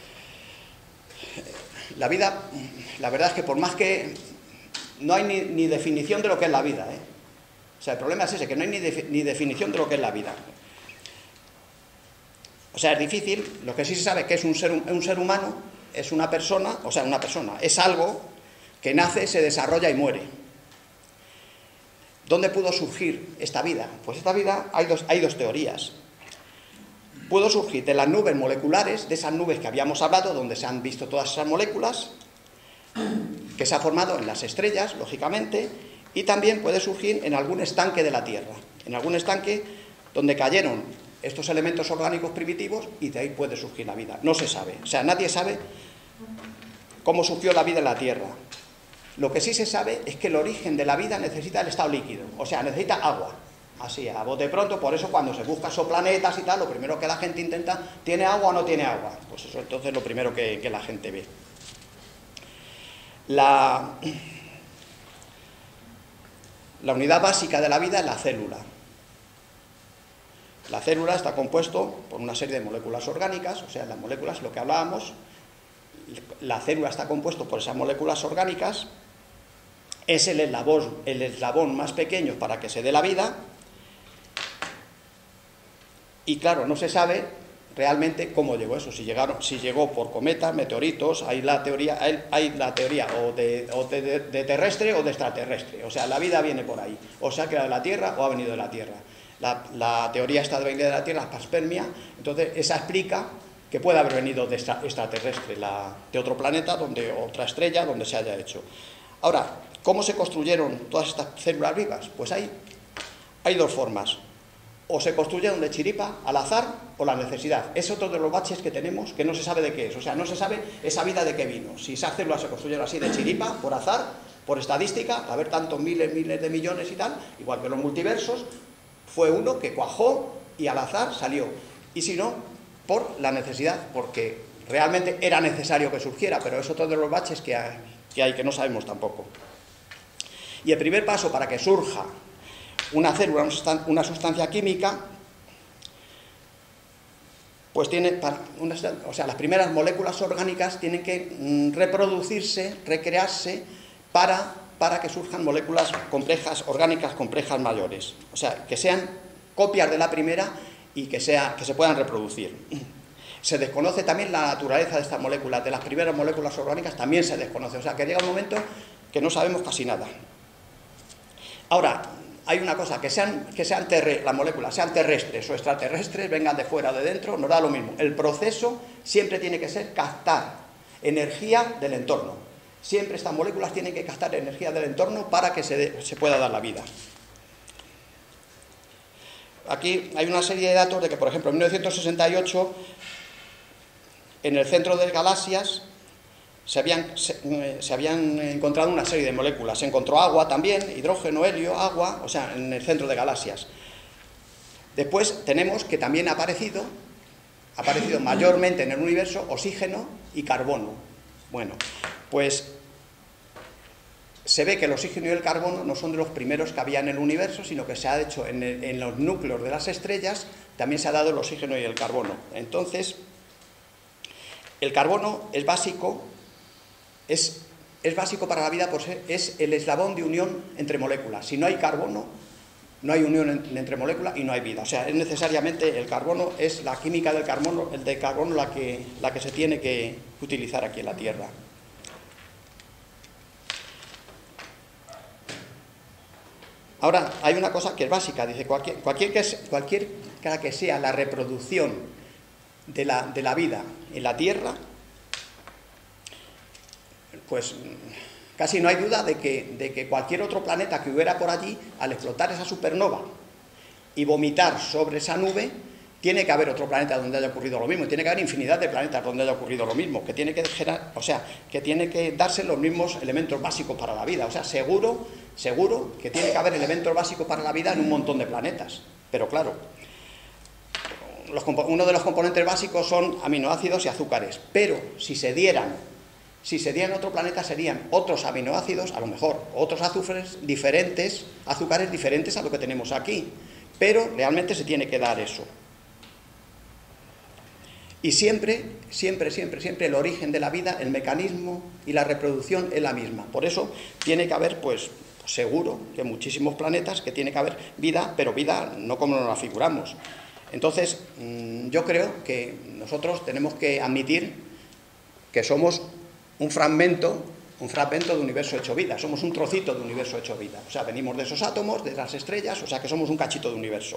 [SPEAKER 1] La vida, la verdad es que por más que no hay ni definición de lo que es la vida, O sea, el problema es ese, que no hay ni definición de lo que es la vida. O sea, es difícil. Lo que sí se sabe que es un ser humano, es una persona, es algo que nace, se desarrolla y muere. ¿Dónde pudo surgir esta vida? Pues esta vida hay dos teorías. Pudo surgir de las nubes moleculares, de esas nubes que habíamos hablado, donde se han visto todas esas moléculas, que se ha formado en las estrellas, lógicamente, y también puede surgir en algún estanque de la Tierra, en algún estanque donde cayeron estos elementos orgánicos primitivos y de ahí puede surgir la vida. No se sabe, o sea, nadie sabe cómo surgió la vida en la Tierra. Lo que sí se sabe es que el origen de la vida necesita el estado líquido, o sea, necesita agua. Así, a bote pronto, por eso cuando se busca exoplanetas y tal, lo primero que la gente intenta, ¿tiene agua o no tiene agua? Pues eso entonces es lo primero que la gente ve. La unidad básica de la vida es la célula. La célula está compuesto por una serie de moléculas orgánicas, o sea, las moléculas, lo que hablábamos, la célula está compuesto por esas moléculas orgánicas, es el eslabón más pequeño para que se dé la vida, y claro, no se sabe realmente cómo llegó eso, si llegó por cometas, meteoritos, hay la teoría o de terrestre o de extraterrestre, o sea, la vida viene por ahí, o se ha creado de la Tierra o ha venido de la Tierra. La teoría está de venir de la Tierra, la panspermia, entonces esa explica que puede haber venido de extraterrestre, de otro planeta, otra estrella, donde se haya hecho. Ahora, ¿cómo se construyeron todas estas células vivas? Pues hay dos formas. o se construyeron de chiripa, al azar, o la necesidad. Es otro de los baches que tenemos, que no se sabe de qué es. O sea, no se sabe esa vida de qué vino. Si esas células se construyeron así de chiripa, por azar, por estadística, a ver tantos miles de millones y tal, igual que los multiversos, fue uno que cuajó y al azar salió. Y si no, por la necesidad, porque realmente era necesario que surgiera, pero es otro de los baches que hay que no sabemos tampoco. Y el primer paso para que surja una célula, una sustancia química, pues tiene, o sea, las primeras moléculas orgánicas tienen que reproducirse, recrearse, para que surjan moléculas complejas, orgánicas complejas mayores. O sea, que sean copias de la primera y que se puedan reproducir. Se desconoce también la naturaleza de estas moléculas, de las primeras moléculas orgánicas también se desconoce. O sea, que llega un momento que no sabemos casi nada. Ahora, hay una cosa, las moléculas sean terrestres o extraterrestres, vengan de fuera o de dentro, nos da lo mismo. El proceso siempre tiene que ser captar energía del entorno. Siempre estas moléculas tienen que captar energía del entorno para que se pueda dar la vida. Aquí hay una serie de datos de que, por ejemplo, en 1968, en el centro de galaxias, se habían encontrado una serie de moléculas. Se encontró agua también, hidrógeno, helio, agua, o sea, en el centro de galaxias. Después tenemos que también ha aparecido mayormente en el universo oxígeno y carbono. Bueno, pues se ve que el oxígeno y el carbono no son de los primeros que había en el universo, sino que se ha hecho en los núcleos de las estrellas, también se ha dado el oxígeno y el carbono. Entonces, el carbono es básico para la vida, porque es el eslabón de unión entre moléculas. Si no hay carbono, no hay unión entre moléculas y no hay vida. O sea, es necesariamente el carbono, es la química del carbono, la que se tiene que utilizar aquí en la Tierra. Ahora, hay una cosa que es básica, dice, cualquiera que sea la reproducción de la vida en la Tierra, pues casi no hay duda de que cualquier otro planeta que hubiera por allí, al explotar esa supernova y vomitar sobre esa nube, tiene que haber otro planeta donde haya ocurrido lo mismo, tiene que haber infinidad de planetas donde haya ocurrido lo mismo, que tiene que darse los mismos elementos básicos para la vida. O sea, seguro que tiene que haber elementos básicos para la vida en un montón de planetas. Pero claro, uno de los componentes básicos son aminoácidos y azúcares, pero si se dieran en otro planeta serían otros aminoácidos, a lo mejor otros azúcares diferentes a lo que tenemos aquí, pero realmente se tiene que dar eso. Y siempre el origen de la vida, el mecanismo y la reproducción es la misma. Por eso tiene que haber, pues seguro que muchísimos planetas que tiene que haber vida, pero vida no como nos la figuramos. Entonces, yo creo que nosotros tenemos que admitir que somos un fragmento de universo hecho vida, somos un trocito de universo hecho vida. O sea, venimos de esos átomos, de las estrellas, o sea que somos un cachito de universo.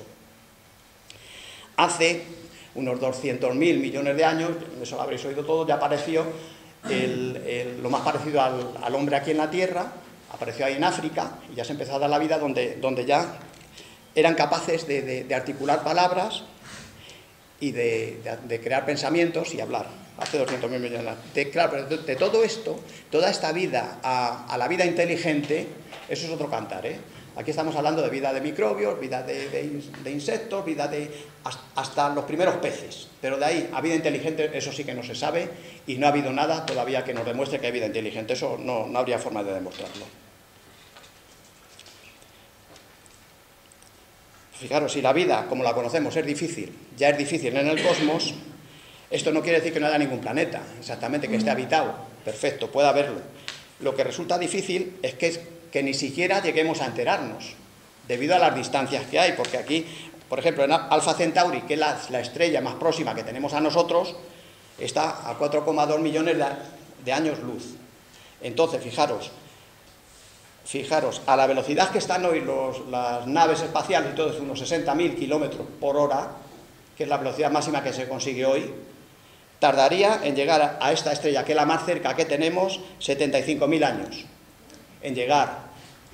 [SPEAKER 1] Hace unos 200.000 millones de años, eso lo habréis oído todo, ya apareció lo más parecido al hombre aquí en la Tierra, apareció ahí en África, y ya se empezó a dar la vida donde ya eran capaces de articular palabras y de crear pensamientos y hablar. Hace 200.000 millones de años. Claro, pero de todo esto, toda esta vida a la vida inteligente, eso es otro cantar, ¿eh? Aquí estamos hablando de vida de microbios, vida de insectos, vida hasta los primeros peces. Pero de ahí a vida inteligente, eso sí que no se sabe, y no ha habido nada todavía que nos demuestre que hay vida inteligente. Eso no habría forma de demostrarlo. Fijaros, si la vida, como la conocemos, es difícil, ya es difícil en el cosmos, esto no quiere decir que no haya ningún planeta, exactamente, que esté habitado. Perfecto, puede haberlo. Lo que resulta difícil es que ni siquiera lleguemos a enterarnos, debido a las distancias que hay, porque aquí, por ejemplo, en Alfa Centauri, que es la estrella más próxima que tenemos a nosotros, está a 4,2 millones de años luz. Entonces, fijaros, a la velocidad que están hoy las naves espaciales y todo eso, unos 60.000 kilómetros por hora, que es la velocidad máxima que se consigue hoy, tardaría en llegar a esta estrella, que es la más cerca que tenemos, 75.000 años en llegar.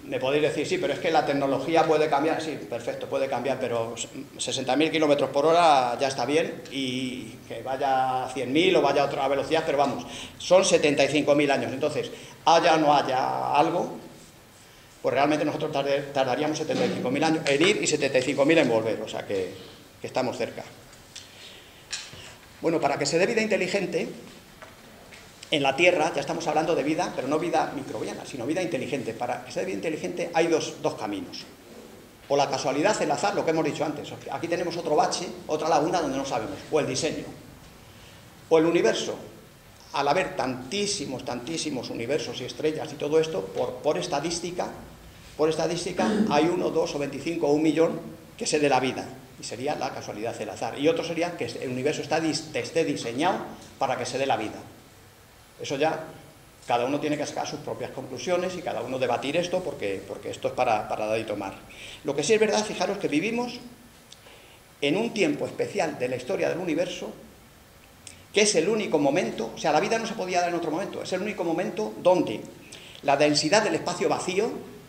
[SPEAKER 1] Me podéis decir, sí, pero es que la tecnología puede cambiar. Sí, perfecto, puede cambiar, pero 60.000 kilómetros por hora ya está bien, y que vaya a 100.000 o vaya a otra velocidad, pero vamos, son 75.000 años. Entonces, haya o no haya algo, pues realmente nosotros tardaríamos 75.000 años en ir y 75.000 en volver, o sea que estamos cerca. Bueno, para que se dé vida inteligente en la Tierra, ya estamos hablando de vida, pero no vida microbiana, sino vida inteligente. Para que se dé vida inteligente hay dos caminos. O la casualidad, el azar, lo que hemos dicho antes. Aquí tenemos otro bache, otra laguna donde no sabemos. O el diseño. O el universo. Al haber tantísimos universos y estrellas y todo esto, por estadística, hay 1, 2 o 25 o 1 millón que se dé la vida. Y sería la casualidad, el azar. Y otro sería que el universo esté diseñado para que se dé la vida. Eso ya, cada uno tiene que sacar sus propias conclusiones y cada uno debatir esto, porque esto es para dar y tomar. Lo que sí es verdad, fijaros que vivimos en un tiempo especial de la historia del universo, que es el único momento, o sea, la vida no se podía dar en otro momento, es el único momento donde la densidad del espacio vacío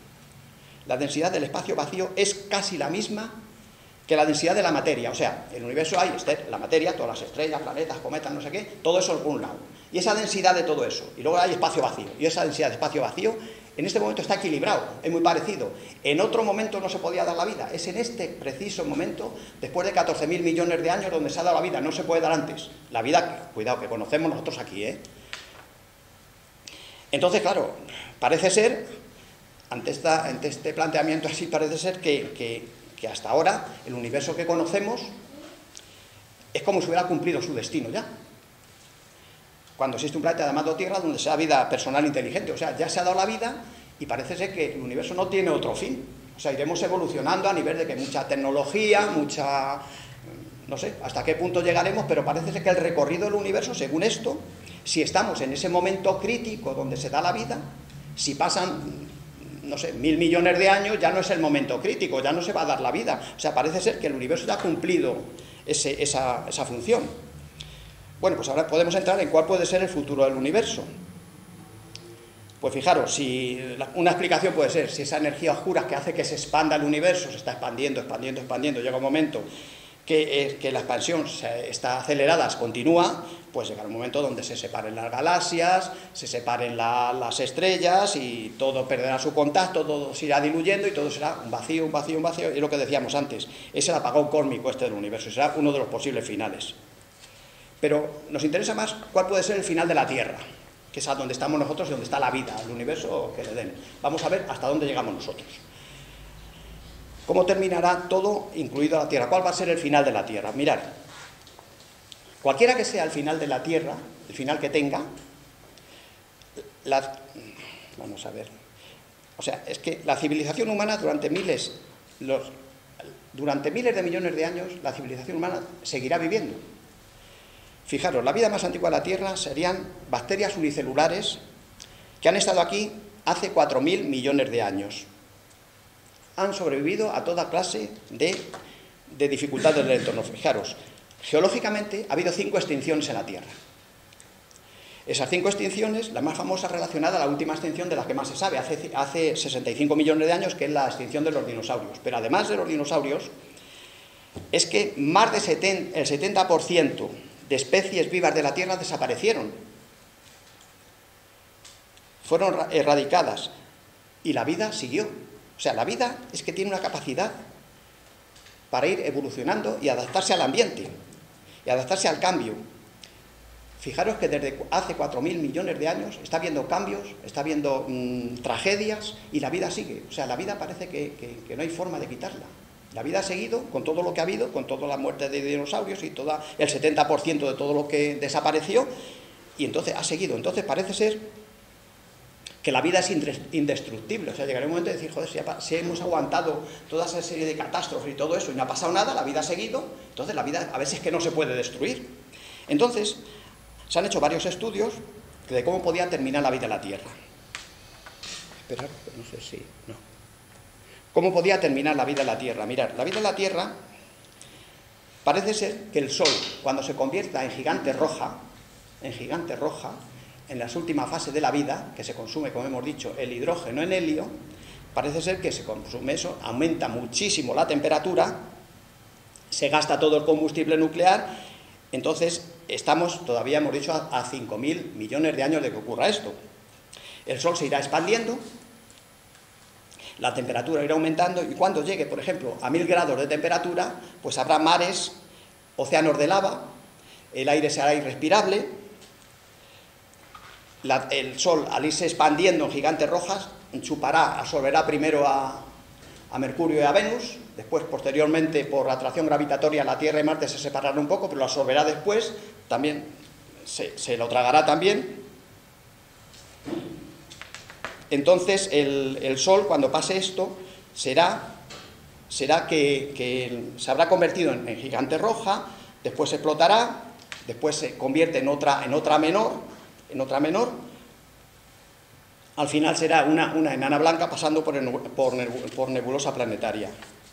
[SPEAKER 1] es casi la misma que la densidad de la materia. O sea, el universo hay la materia, todas las estrellas, planetas, cometas, no sé qué, todo eso por un lado. Y esa densidad de todo eso, y luego hay espacio vacío, y esa densidad de espacio vacío en este momento está equilibrado, es muy parecido. En otro momento no se podía dar la vida, es en este preciso momento, después de 14.000 millones de años, donde se ha dado la vida, no se puede dar antes. La vida, cuidado, que conocemos nosotros aquí, ¿eh? Entonces, claro, parece ser, ante este planteamiento así, parece ser que hasta ahora el universo que conocemos es como si hubiera cumplido su destino ya. Cuando existe un planeta llamado Tierra donde sea vida personal inteligente, o sea, ya se ha dado la vida y parece ser que el universo no tiene otro fin. O sea, iremos evolucionando a nivel de que mucha tecnología, no sé hasta qué punto llegaremos, pero parece ser que el recorrido del universo, según esto, si estamos en ese momento crítico donde se da la vida, si pasan, no sé, 1.000 millones de años, ya no es el momento crítico, ya no se va a dar la vida. O sea, parece ser que el universo ya ha cumplido esa función. Bueno, pues ahora podemos entrar en cuál puede ser el futuro del universo. Pues fijaros, si una explicación puede ser, si esa energía oscura que hace que se expanda el universo, se está expandiendo, llega un momento que la expansión está acelerada, continúa, pues llegará un momento donde se separen las galaxias, se separen las estrellas y todo perderá su contacto, todo se irá diluyendo y todo será un vacío, y lo que decíamos antes, es el apagón cósmico del universo, será uno de los posibles finales. Pero nos interesa más cuál puede ser el final de la Tierra, que es a donde estamos nosotros y donde está la vida, el universo que le den. Vamos a ver hasta dónde llegamos nosotros. ¿Cómo terminará todo, incluido la Tierra? ¿Cuál va a ser el final de la Tierra? Mirad, cualquiera que sea el final de la Tierra, el final que tenga, vamos a ver, o sea, es que la civilización humana durante miles de millones de años, la civilización humana seguirá viviendo. Fijaros, la vida más antigua de la Tierra serían bacterias unicelulares que han estado aquí hace 4.000 millones de años. Han sobrevivido a toda clase de dificultades del entorno. Fijaros, geológicamente ha habido 5 extinciones en la Tierra. Esas 5 extinciones, la más famosa relacionada a la última extinción de la que más se sabe, hace 65 millones de años, que es la extinción de los dinosaurios. Pero además de los dinosaurios, es que más del el 70% de especies vivas de la Tierra desaparecieron, fueron erradicadas y la vida siguió. O sea, la vida es que tiene una capacidad para ir evolucionando y adaptarse al ambiente y adaptarse al cambio. Fijaros que desde hace 4.000 millones de años está habiendo cambios, está habiendo tragedias y la vida sigue. O sea, la vida parece que no hay forma de quitarla. La vida ha seguido con todo lo que ha habido, con toda la muerte de dinosaurios y todo el 70% de todo lo que desapareció, y entonces ha seguido. Entonces parece ser que la vida es indestructible. O sea, llegará un momento de decir, joder, si hemos aguantado toda esa serie de catástrofes y todo eso y no ha pasado nada, la vida ha seguido, entonces la vida a veces es que no se puede destruir. Entonces, se han hecho varios estudios de cómo podía terminar la vida en la Tierra. Esperad, no sé si... no. ¿Cómo podía terminar la vida en la Tierra? Mirad, la vida en la Tierra parece ser que el Sol, cuando se convierta en gigante roja, en las últimas fases de la vida, que se consume, como hemos dicho, el hidrógeno en helio, parece ser que se consume eso, aumenta muchísimo la temperatura, se gasta todo el combustible nuclear, entonces estamos, todavía hemos dicho, a 5.000 millones de años de que ocurra esto. El Sol se irá expandiendo, la temperatura irá aumentando y cuando llegue, por ejemplo, a 1000 grados de temperatura, pues habrá mares, océanos de lava, el aire será irrespirable, el Sol, al irse expandiendo en gigantes rojas, absorberá primero a Mercurio y a Venus, después, posteriormente, por atracción gravitatoria, la Tierra y Marte se separarán un poco, pero lo absorberá después, también se lo tragará también. Entonces, el Sol, cuando pase esto, será que se habrá convertido en gigante roja, después explotará, después se convierte en otra menor, al final será una enana blanca pasando por nebulosa planetaria.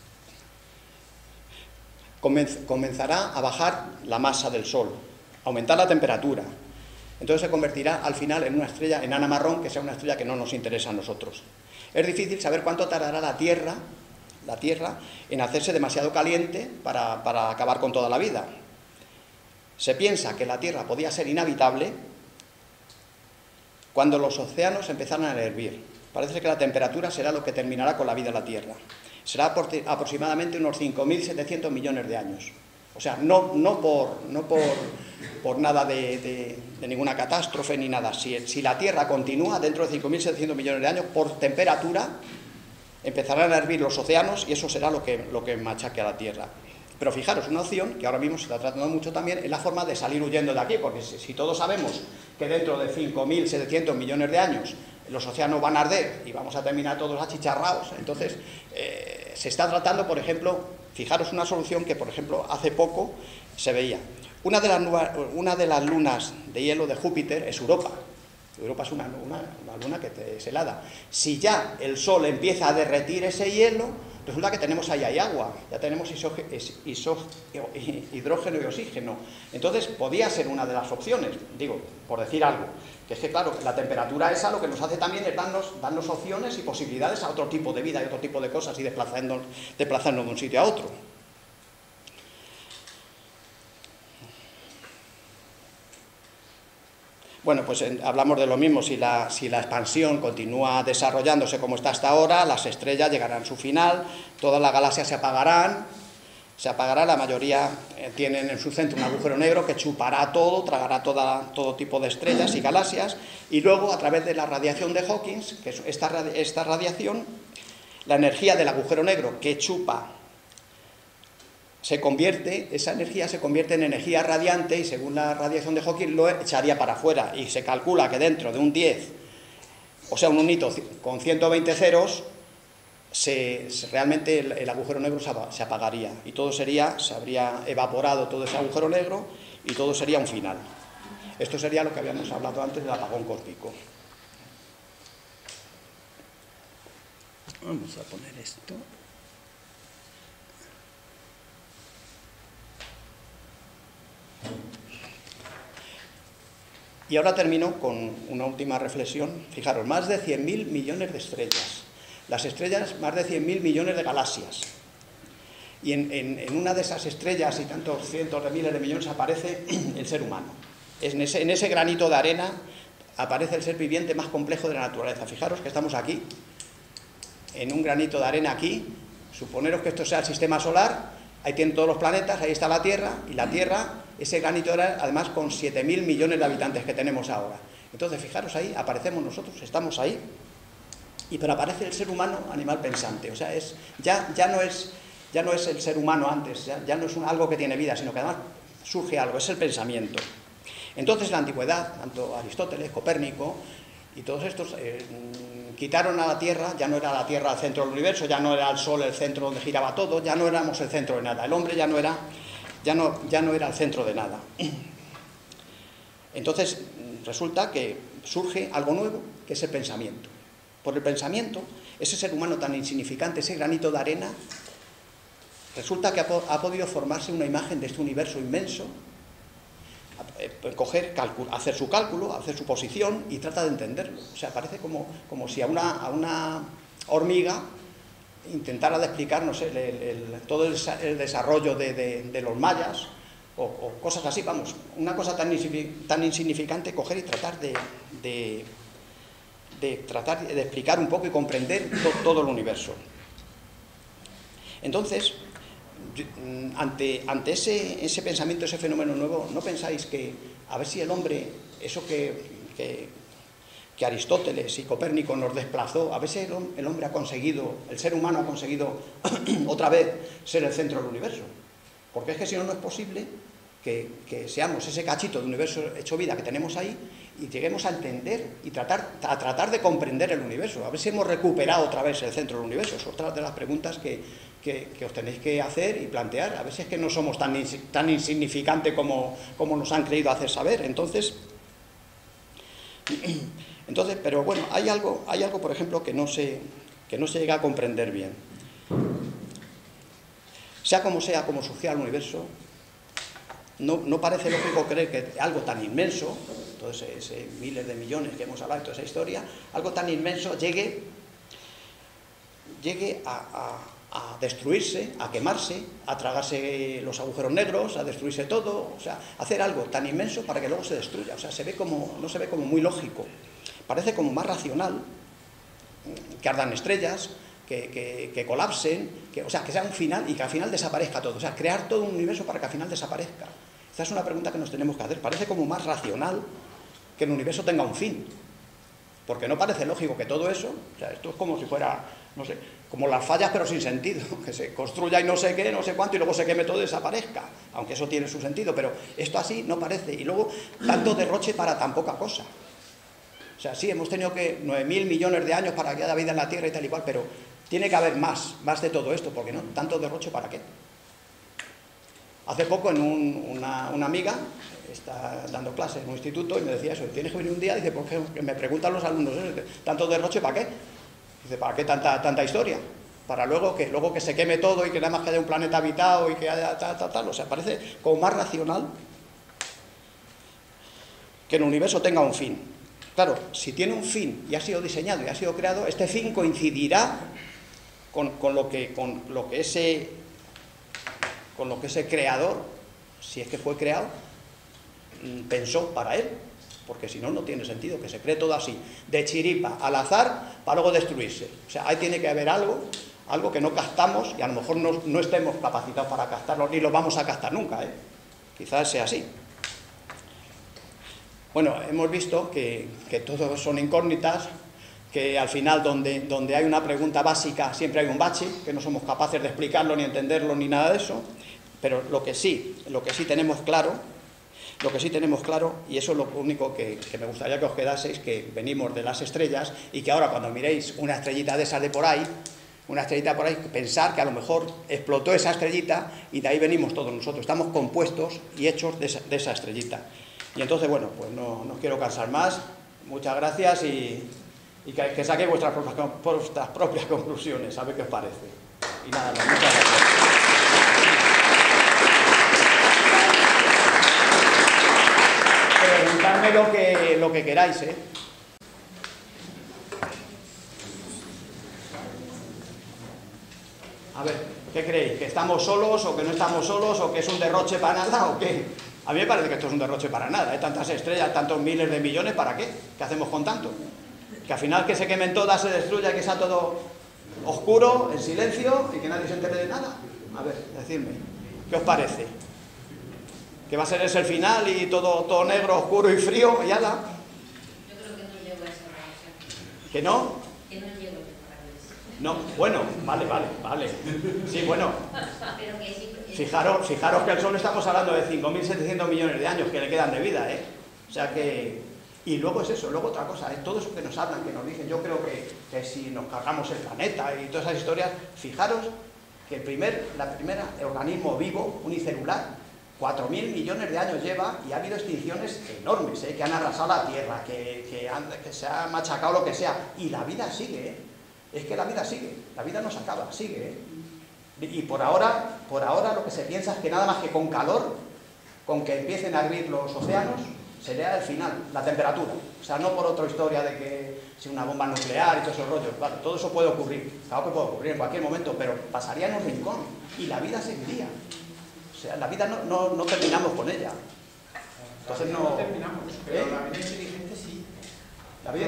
[SPEAKER 1] Comenzará a bajar la masa del Sol, aumentar la temperatura. Entonces se convertirá al final en una estrella enana marrón, que sea una estrella que no nos interesa a nosotros. Es difícil saber cuánto tardará la Tierra en hacerse demasiado caliente para acabar con toda la vida. Se piensa que la Tierra podía ser inhabitable cuando los océanos empezaran a hervir. Parece que la temperatura será lo que terminará con la vida en la Tierra. Será aproximadamente unos 5.700 millones de años. O sea, no por nada de ninguna catástrofe ni nada. Si la Tierra continúa dentro de 5.700 millones de años, por temperatura empezarán a hervir los océanos y eso será lo que machaque a la Tierra. Pero fijaros, una opción que ahora mismo se está tratando mucho también es la forma de salir huyendo de aquí, porque si todos sabemos que dentro de 5.700 millones de años los océanos van a arder y vamos a terminar todos achicharrados, entonces se está tratando, por ejemplo, fijaros una solución que, por ejemplo, hace poco se veía. Una de las lunas de hielo de Júpiter es Europa. Europa es una luna que es helada. Si ya el Sol empieza a derretir ese hielo, resulta que tenemos ahí agua, ya tenemos hidrógeno y oxígeno. Entonces, podía ser una de las opciones, digo, por decir algo, que es que, claro, la temperatura esa lo que nos hace también es darnos opciones y posibilidades a otro tipo de vida y otro tipo de cosas y desplazarnos de un sitio a otro. Bueno, pues hablamos de lo mismo, si la expansión continúa desarrollándose como está hasta ahora, las estrellas llegarán a su final, todas las galaxias se apagarán, la mayoría tienen en su centro un agujero negro que chupará todo, tragará todo tipo de estrellas y galaxias, y luego a través de la radiación de Hawking, que es esta radiación, la energía del agujero negro que chupa, esa energía se convierte en energía radiante y según la radiación de Hawking lo echaría para afuera y se calcula que dentro de un 10, o sea un unito con 120 ceros, realmente el agujero negro se apagaría y se habría evaporado todo ese agujero negro y todo sería un final. Esto sería lo que habíamos hablado antes del apagón cósmico. Vamos a poner esto. Y ahora termino con una última reflexión. Fijaros, más de 100.000 millones de estrellas. Las estrellas, más de 100.000 millones de galaxias. Y en una de esas estrellas y tantos cientos de miles de millones aparece el ser humano. En ese granito de arena aparece el ser viviente más complejo de la naturaleza. Fijaros que estamos aquí, en un granito de arena aquí. Suponeros que esto sea el sistema solar. Ahí tienen todos los planetas, ahí está la Tierra, y la Tierra, ese granito de arena, además con 7.000 millones de habitantes que tenemos ahora. Entonces, fijaros ahí, aparecemos nosotros, estamos ahí, pero aparece el ser humano animal pensante. O sea, ya no es el ser humano antes, ya no es algo que tiene vida, sino que además surge algo, es el pensamiento. Entonces, en la antigüedad, tanto Aristóteles, Copérnico y todos estos quitaron a la Tierra, ya no era la Tierra el centro del universo, ya no era el Sol el centro donde giraba todo, ya no éramos el centro de nada, el hombre ya no era el centro de nada. Entonces resulta que surge algo nuevo, que es el pensamiento. Por el pensamiento, ese ser humano tan insignificante, ese granito de arena, resulta que ha podido formarse una imagen de este universo inmenso, hacer su cálculo, hacer su posición y trata de entenderlo. O sea, parece como si a una hormiga, intentara de explicar, no sé, todo el desarrollo de los mayas, o cosas así, vamos, una cosa tan insignificante, coger y tratar de explicar un poco y comprender todo el universo. Entonces, ante ese pensamiento, ese fenómeno nuevo, ¿no pensáis que a ver si el hombre, eso que Aristóteles y Copérnico nos desplazó, a ver si el hombre ha conseguido, el ser humano ha conseguido otra vez ser el centro del universo? Porque es que si no, no es posible que seamos ese cachito de universo hecho vida que tenemos ahí y lleguemos a entender y a tratar de comprender el universo. A ver si hemos recuperado otra vez el centro del universo. Es otra de las preguntas que os tenéis que hacer y plantear. A ver si es que no somos tan insignificantes como nos han creído hacer saber. Entonces, pero bueno, hay algo, por ejemplo, que no se llega a comprender bien. Sea, como surgiera el universo, no parece lógico creer que algo tan inmenso, todos ese miles de millones que hemos hablado, toda esa historia, algo tan inmenso llegue a destruirse, a quemarse, a tragarse los agujeros negros, a destruirse todo, o sea, hacer algo tan inmenso para que luego se destruya. O sea, no se ve como muy lógico. Parece como más racional que ardan estrellas, que colapsen, o sea, que sea un final y que al final desaparezca todo. O sea, crear todo un universo para que al final desaparezca. Esta es una pregunta que nos tenemos que hacer. Parece como más racional que el universo tenga un fin. Porque no parece lógico que todo eso, o sea, esto es como si fuera, no sé, como las fallas pero sin sentido, que se construya y no sé qué, no sé cuánto, y luego se queme todo y desaparezca, aunque eso tiene su sentido, pero esto así no parece. Y luego, tanto derroche para tan poca cosa. O sea, sí, hemos tenido que 9.000 millones de años para que haya vida en la Tierra y tal y cual, pero tiene que haber más de todo esto, porque no, tanto derroche para qué. Hace poco una amiga está dando clases en un instituto y me decía eso, tienes que venir un día, dice, porque me preguntan los alumnos, ¿tanto derroche para qué? Dice, ¿para qué tanta historia? Para luego que se queme todo y que nada más que haya un planeta habitado y que haya tal, o sea, parece como más racional que el universo tenga un fin. Claro, si tiene un fin y ha sido diseñado y ha sido creado, este fin coincidirá con lo que ese creador, si es que fue creado, pensó para él, porque si no, no tiene sentido que se cree todo así, de chiripa, al azar, para luego destruirse. O sea, ahí tiene que haber algo que no captamos y a lo mejor no estemos capacitados para captarlo, ni lo vamos a captar nunca, quizás sea así. Bueno, hemos visto que todos son incógnitas, que al final donde hay una pregunta básica siempre hay un bache, que no somos capaces de explicarlo, ni entenderlo, ni nada de eso, pero lo que sí tenemos claro, y eso es lo único que me gustaría que os quedaseis, que venimos de las estrellas y que ahora cuando miréis una estrellita de esas de por ahí, pensar que a lo mejor explotó esa estrellita y de ahí venimos todos nosotros, estamos compuestos y hechos de esa estrellita. Y entonces, bueno, pues no os quiero cansar más, muchas gracias y que saquéis vuestras propias conclusiones, a ver qué os parece. Y nada más, muchas gracias. Preguntadme lo que queráis, A ver, ¿qué creéis? ¿Que estamos solos o que no estamos solos o que es un derroche para nada o qué? A mí me parece que esto es un derroche para nada, tantas estrellas, tantos miles de millones, ¿para qué? ¿Qué hacemos con tanto? Que al final que se quemen todas, se destruya, que sea todo oscuro, en silencio y que nadie se entere de nada. A ver, decidme, ¿qué os parece? ¿Que va a ser ese el final y todo negro, oscuro y frío y ala?
[SPEAKER 2] Yo creo que no llego a esa relación.
[SPEAKER 1] ¿Que no?
[SPEAKER 2] Que no llego a
[SPEAKER 1] No, bueno, vale. Sí, bueno.
[SPEAKER 2] Pero que sí.
[SPEAKER 1] Fijaros que el Sol estamos hablando de 5.700 millones de años que le quedan de vida, O sea que... Y luego es eso, luego otra cosa, todo eso que nos hablan, que nos dicen, yo creo que si nos cargamos el planeta y todas esas historias, fijaros que el primer organismo vivo, unicelular, 4.000 millones de años lleva y ha habido extinciones enormes, que han arrasado la Tierra, que se ha machacado lo que sea, y la vida sigue, Es que la vida sigue, la vida no se acaba, sigue, Y por ahora lo que se piensa es que nada más que con calor, con que empiecen a hervir los océanos, sería el final, la temperatura. O sea, no por otra historia de que si una bomba nuclear y todos esos rollos, vale, todo eso puede ocurrir, claro que puede ocurrir en cualquier momento, pero pasaría en un rincón y la vida seguiría. O sea, la vida no terminamos con ella. Entonces no
[SPEAKER 3] terminamos, pero la vida inteligente sí.
[SPEAKER 1] La vida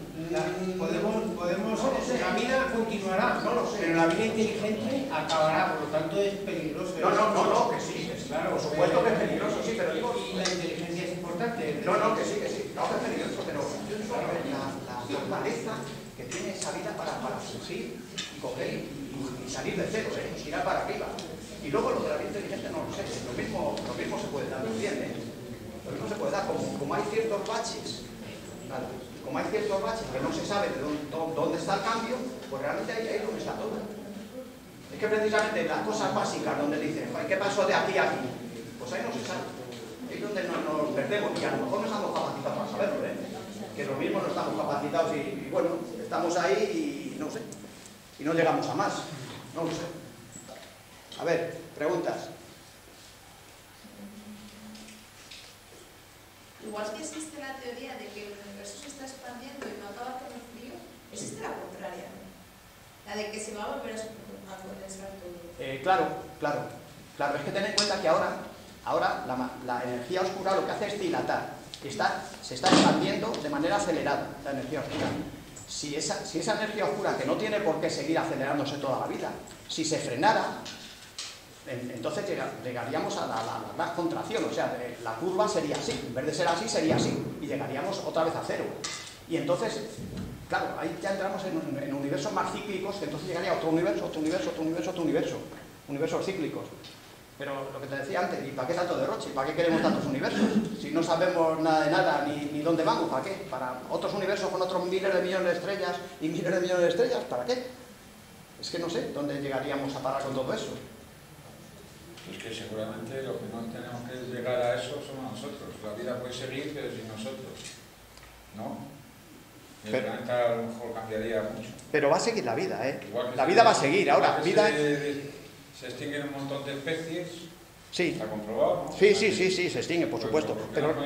[SPEAKER 3] la vida continuará, pero la vida inteligente acabará, por lo tanto es peligroso.
[SPEAKER 1] No, que sí,
[SPEAKER 3] claro,
[SPEAKER 1] por supuesto que es peligroso, sí, pero digo...
[SPEAKER 3] Y la inteligencia es importante.
[SPEAKER 1] No, que sí, no, que es peligroso, pero yo digo la fortaleza que tiene esa vida para surgir y coger y salir de cero, tirar para arriba. Y luego lo de la vida inteligente no lo sé, lo mismo se puede dar también, lo mismo se puede dar, como hay ciertos baches, ¿vale? Como hay ciertos baches que no se sabe de dónde está el cambio, pues realmente ahí es donde está todo. Es que precisamente las cosas básicas donde dicen, ¿qué pasó de aquí a aquí? Pues ahí no se sabe. Ahí es donde nos perdemos y a lo mejor no estamos capacitados para saberlo, que lo mismo no estamos capacitados y bueno, estamos ahí y no sé, y no llegamos a más, no lo sé. A ver, preguntas.
[SPEAKER 4] Igual que existe la teoría de que el universo se está expandiendo y no acaba con el frío, existe la contraria, ¿no? La de que se va a volver a condensar todo.
[SPEAKER 1] Claro. Es que ten en cuenta que ahora la energía oscura lo que hace es dilatar. Se está expandiendo de manera acelerada la energía oscura. Si esa energía oscura, que no tiene por qué seguir acelerándose toda la vida, si se frenara, entonces llegaríamos a la contracción, o sea, la curva sería así, en vez de ser así, sería así, y llegaríamos otra vez a cero. Y entonces, claro, ahí ya entramos en universos más cíclicos, que entonces llegaría otro universo, universos cíclicos. Pero lo que te decía antes, ¿y para qué tanto derroche? ¿Para qué queremos tantos universos? Si no sabemos nada de nada, ni dónde vamos, ¿para qué? ¿Para otros universos con otros miles de millones de estrellas y miles de millones de estrellas? ¿Para qué? Es que no sé dónde llegaríamos a parar con todo eso.
[SPEAKER 5] Es que seguramente lo que no tenemos que llegar a eso somos nosotros. La vida puede seguir, pero sin nosotros, ¿no? El planeta a lo mejor cambiaría mucho.
[SPEAKER 1] Pero va a seguir la vida,
[SPEAKER 5] La vida va a seguir.
[SPEAKER 1] Ahora, vida...
[SPEAKER 5] Se extinguen un montón de especies.
[SPEAKER 1] Sí.
[SPEAKER 5] Está comprobado, ¿no?
[SPEAKER 1] Sí, se extingue, por supuesto.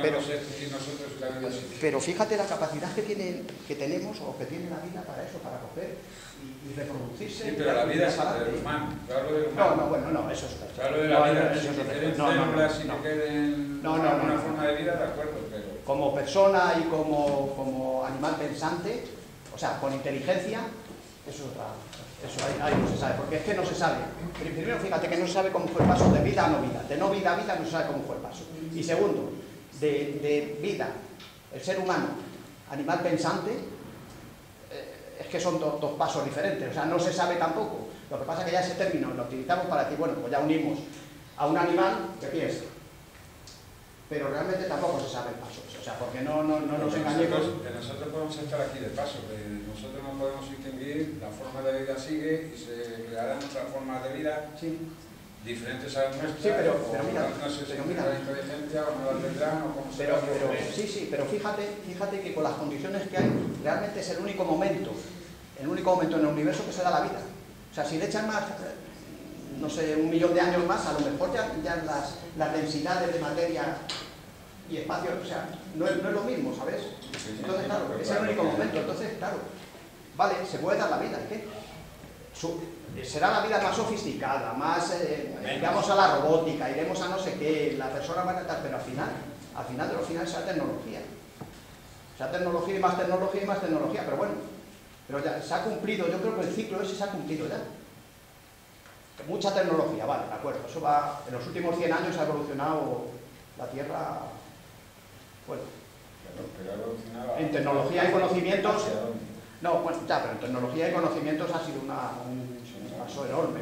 [SPEAKER 1] Pero fíjate la capacidad que tenemos o que tiene la vida para eso, para coger y reproducirse.
[SPEAKER 5] Sí, pero la vida es del humano.
[SPEAKER 1] No, eso es otra.
[SPEAKER 5] Claro, de la vida, si quieren células, si quieren una forma de vida, de acuerdo, pero...
[SPEAKER 1] Como persona y como animal pensante, o sea, con inteligencia, eso es otra... Eso ahí no se sabe, porque es que no se sabe. Primero, fíjate que no se sabe cómo fue el paso de vida a no vida. De no vida a vida no se sabe cómo fue el paso. Y segundo, de vida, el ser humano, animal pensante, es que son dos pasos diferentes. O sea, no se sabe tampoco. Lo que pasa es que ya ese término lo utilizamos para decir, bueno, pues ya unimos a un animal que piensa. Pero realmente tampoco se sabe el paso. O sea, porque no nos engañemos.
[SPEAKER 5] Nosotros podemos estar aquí de paso, que nosotros no podemos distinguir, la forma de vida sigue y se crearán otras formas de vida diferentes a las nuestras.
[SPEAKER 1] Sí, pero mira,
[SPEAKER 5] no sé si la inteligencia o no la tendrán o cómo será.
[SPEAKER 1] Pero fíjate que con las condiciones que hay, realmente es el único momento en el universo que se da la vida. O sea, si le echan más, no sé, 1 millón de años más, a lo mejor ya las densidades de materia y espacio, o sea, no es lo mismo, ¿sabes? Entonces, claro, es el único momento. Entonces, claro, vale, se puede dar la vida, ¿y qué? Será la vida más sofisticada, más, iremos a la robótica, iremos a no sé qué, la persona va a estar, pero al final de los finales será tecnología. Será tecnología y más tecnología y más tecnología, pero bueno, pero ya se ha cumplido, yo creo que el ciclo ese se ha cumplido ya. Mucha tecnología, vale, de acuerdo, eso va, en los últimos 100 años ha evolucionado la Tierra, bueno, en tecnología y conocimientos, no, bueno, ya, pero en tecnología y conocimientos ha sido un paso enorme.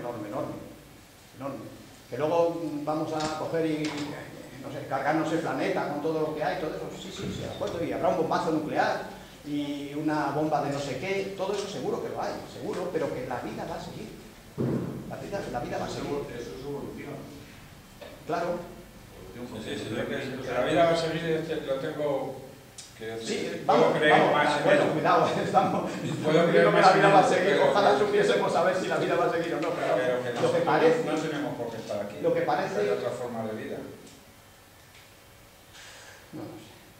[SPEAKER 1] Que luego vamos a coger y, no sé, cargarnos el planeta con todo lo que hay, todo eso, sí, de acuerdo, y habrá un bombazo nuclear y una bomba de no sé qué, todo eso seguro que lo hay, seguro, pero que la vida va a seguir. La vida va a seguir.
[SPEAKER 6] Eso es evolución.
[SPEAKER 1] Claro.
[SPEAKER 5] Que la vida va a seguir, lo tengo que decir.
[SPEAKER 1] Sí,
[SPEAKER 5] puedo creer más en ello.
[SPEAKER 1] Cuidado, estamos diciendo que la vida va a seguir. Ojalá supiésemos saber si la vida va a seguir o no, pero lo que parece...
[SPEAKER 5] No tenemos por qué estar aquí.
[SPEAKER 1] Lo que parece...
[SPEAKER 5] Hay otra forma de vida.
[SPEAKER 1] No lo sé.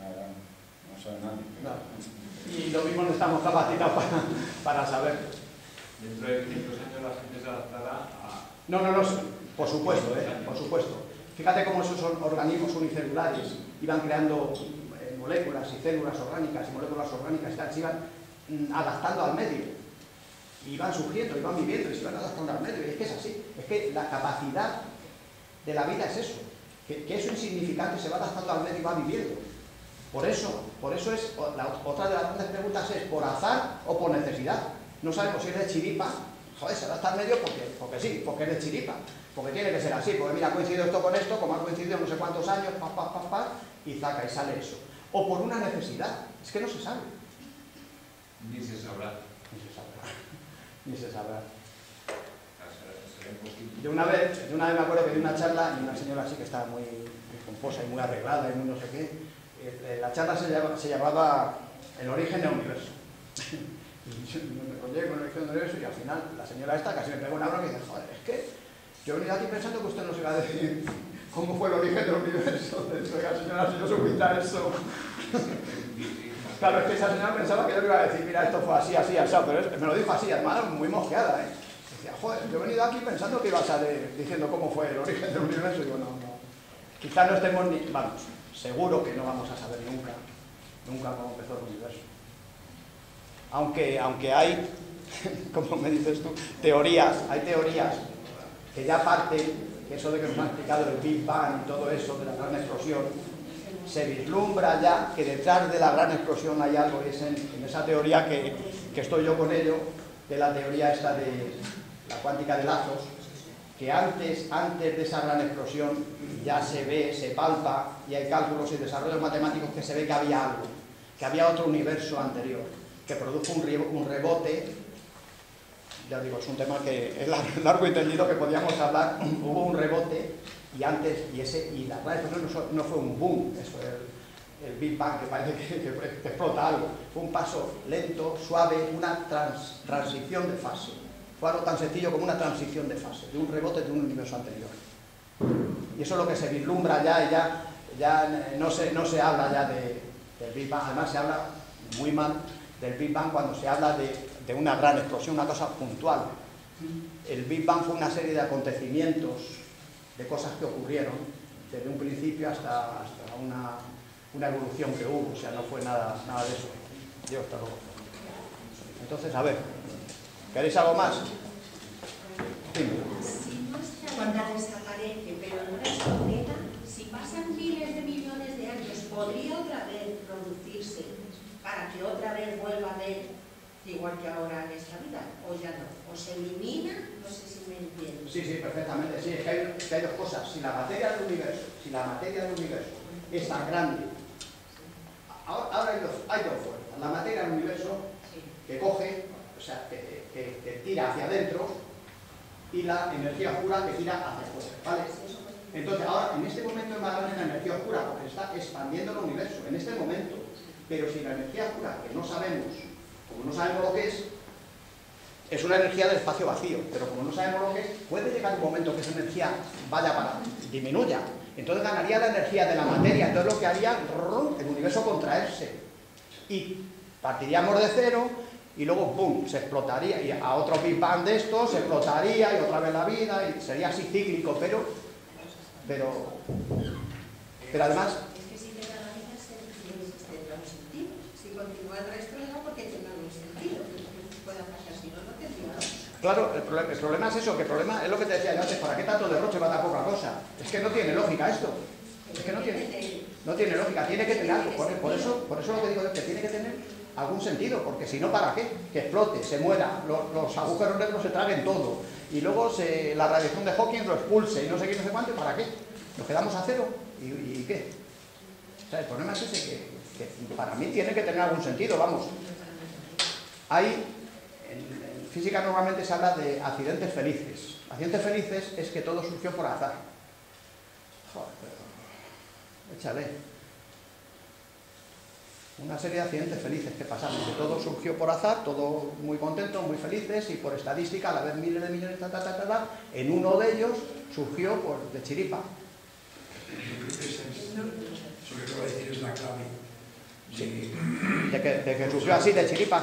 [SPEAKER 5] no sabe nadie.
[SPEAKER 1] No. Y lo mismo no estamos capacitados para saber.
[SPEAKER 6] Dentro de 500 años la gente se adaptará a...
[SPEAKER 1] No, por supuesto, por supuesto. Fíjate cómo esos organismos unicelulares iban creando moléculas y células orgánicas y moléculas orgánicas y tal, se iban adaptando al medio. Iban surgiendo, iban viviendo y se iban adaptando al medio. Y es que es así. Es que la capacidad de la vida es eso. Que eso insignificante se va adaptando al medio y va viviendo. Por eso es, otra de las grandes preguntas es, ¿por azar o por necesidad? No sabemos si es de chiripa, joder, se adapta al medio porque sí, porque es de chiripa, porque tiene que ser así, porque mira, ha coincidido esto con esto, como ha coincidido no sé cuántos años, y zaca, y sale eso. O por una necesidad, es que no se sabe.
[SPEAKER 6] Ni se sabrá.
[SPEAKER 1] Ni se sabrá.
[SPEAKER 6] Será imposible.
[SPEAKER 1] De una vez me acuerdo que di una charla y una señora así que estaba muy pomposa y muy arreglada y muy no sé qué. La charla se llamaba El origen del universo. Y yo me enrollé con el origen del universo y al final la señora esta casi me pegó una broma y dice, joder, es que yo he venido aquí pensando que usted nos iba a decir cómo fue el origen del universo. Oiga, señora, si yo supiera eso. Claro, es que esa señora pensaba que yo le iba a decir, mira, esto fue así, así, así, pero me lo dijo así, además, muy mosqueada, ¿eh? Decía, joder, yo he venido aquí pensando que iba a salir diciendo cómo fue el origen del universo. Y digo, no. Quizás no estemos ni, vamos, seguro que no vamos a saber nunca cómo empezó el universo. Aunque hay, como me dices tú, hay teorías que ya parten, que eso de que nos han explicado el Big Bang y todo eso, de la gran explosión, se vislumbra ya que detrás de la gran explosión hay algo, y es en esa teoría que estoy yo con ello, de la teoría esta de la cuántica de lazos, que antes de esa gran explosión ya se ve, se palpa, y hay cálculos y desarrollos matemáticos que se ve que había algo, que había otro universo anterior, que produjo un rebote. Ya digo, es un tema que es largo y tendido que podíamos hablar. Hubo un rebote y la gran explosión no fue un boom, eso el Big Bang, que parece que explota algo. Fue un paso lento, suave, una transición de fase. Fue algo tan sencillo como una transición de fase, de un rebote de un universo anterior. Y eso es lo que se vislumbra ya no se habla ya del Big Bang. Además se habla muy mal del Big Bang cuando se habla de una gran explosión, una cosa puntual. El Big Bang fue una serie de acontecimientos, de cosas que ocurrieron desde un principio hasta una evolución que hubo, o sea, no fue nada de eso. Dios, hasta luego. Entonces, a ver, ¿queréis algo más? Dime.
[SPEAKER 7] Si nuestra bondad desaparece, pero no desaparece, si pasan miles de millones de años, ¿podría otra vez producirse para que otra vez vuelva a haber igual que ahora en esta vida? ¿O ya no? ¿O se elimina? No sé si me entiendes.
[SPEAKER 1] Sí, perfectamente. Sí, es que hay dos cosas. Si la materia del universo es tan grande, ahora hay dos fuerzas. La materia del universo que coge, o sea, que tira hacia adentro, y la energía oscura que tira hacia afuera, ¿vale? Entonces, ahora, en este momento es más grande la energía oscura porque está expandiendo el universo, en este momento. Pero si la energía oscura, que no sabemos, como no sabemos lo que es una energía del espacio vacío, pero como no sabemos lo que es, puede llegar un momento que esa energía disminuya. Entonces ganaría la energía de la materia, entonces lo que haría, el universo contraerse. Y partiríamos de cero, y luego, ¡pum!, se explotaría, y a otro Big Bang de esto, se explotaría, y otra vez la vida, y sería así cíclico, pero además...
[SPEAKER 7] Es que si te analizas, tendrá un sentido. Si continúa el resto, no, porque tenga un sentido. Pueda pasar, si no tendría.
[SPEAKER 1] Claro, el problema es eso, que el problema es lo que te decía yo antes, ¿para qué tanto derroche va a dar poca cosa? Es que no tiene lógica esto. Es que no tiene lógica, tiene que tener algo. Por eso lo que digo es que tiene que tener algún sentido, porque si no, ¿para qué? Que explote, se muera, los agujeros negros se traguen todo, y luego la radiación de Hawking lo expulse, y no sé qué, no sé cuánto, ¿para qué? Nos quedamos a cero, ¿y qué? O sea, el problema es ese, que para mí tiene que tener algún sentido, vamos. En física normalmente se habla de accidentes felices. Accidentes felices es que todo surgió por azar. Joder, pero... échale. Una serie de accidentes felices que pasaron, que todo surgió por azar, todo muy contentos, muy felices, y por estadística, al haber miles de millones, en uno de ellos surgió de chiripa.
[SPEAKER 8] Eso que acabo de decir es la clave.
[SPEAKER 1] Sí. De que surgió así de chiripa.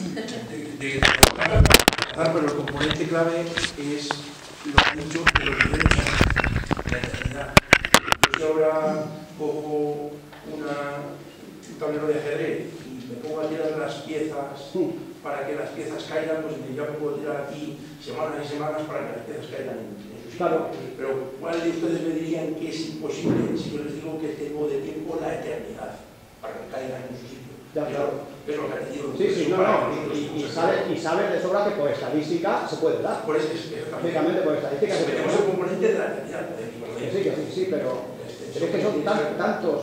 [SPEAKER 8] Pero el componente clave es los nichos de los niveles de la eternidad. Yo si ahora cojo un tablero de ajedrez y me pongo a tirar las piezas para que las piezas caigan, pues ya me puedo tirar aquí semanas y semanas para que las piezas caigan en su sitio. Claro. Pero ¿cuál de ustedes me dirían que es imposible si yo les digo que tengo de tiempo la eternidad para que caigan en su sitio? Ya, claro. Es lo que ha decidido.
[SPEAKER 9] Sí, y sabes de sobra que por estadística se puede dar.
[SPEAKER 8] Por eso
[SPEAKER 9] prácticamente por estadística se puede dar.
[SPEAKER 8] Tenemos el componente de la eternidad.
[SPEAKER 9] Sí, pero es que son tantos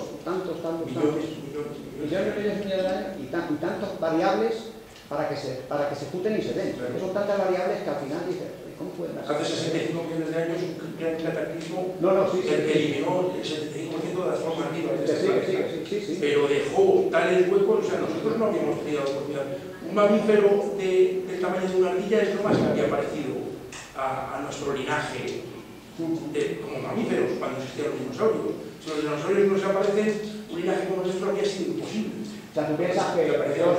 [SPEAKER 9] millones de años y tantas variables para que se junten y se den. Es que son tantas variables que al final dices, ¿cómo pueden hacer?
[SPEAKER 8] Hace 65 millones de años un gran cataclismo eliminó el 75% de las formas vivas de este planeta, pero dejó tales huecos, o sea, nosotros no habíamos tenido la oportunidad. Un mamífero del tamaño de una ardilla es lo más que había parecido a nuestro linaje como mamíferos cuando existían los dinosaurios. Si los dinosaurios no se aparecen, un linaje como el nuestro había sido imposible.
[SPEAKER 9] O sea, tú piensas que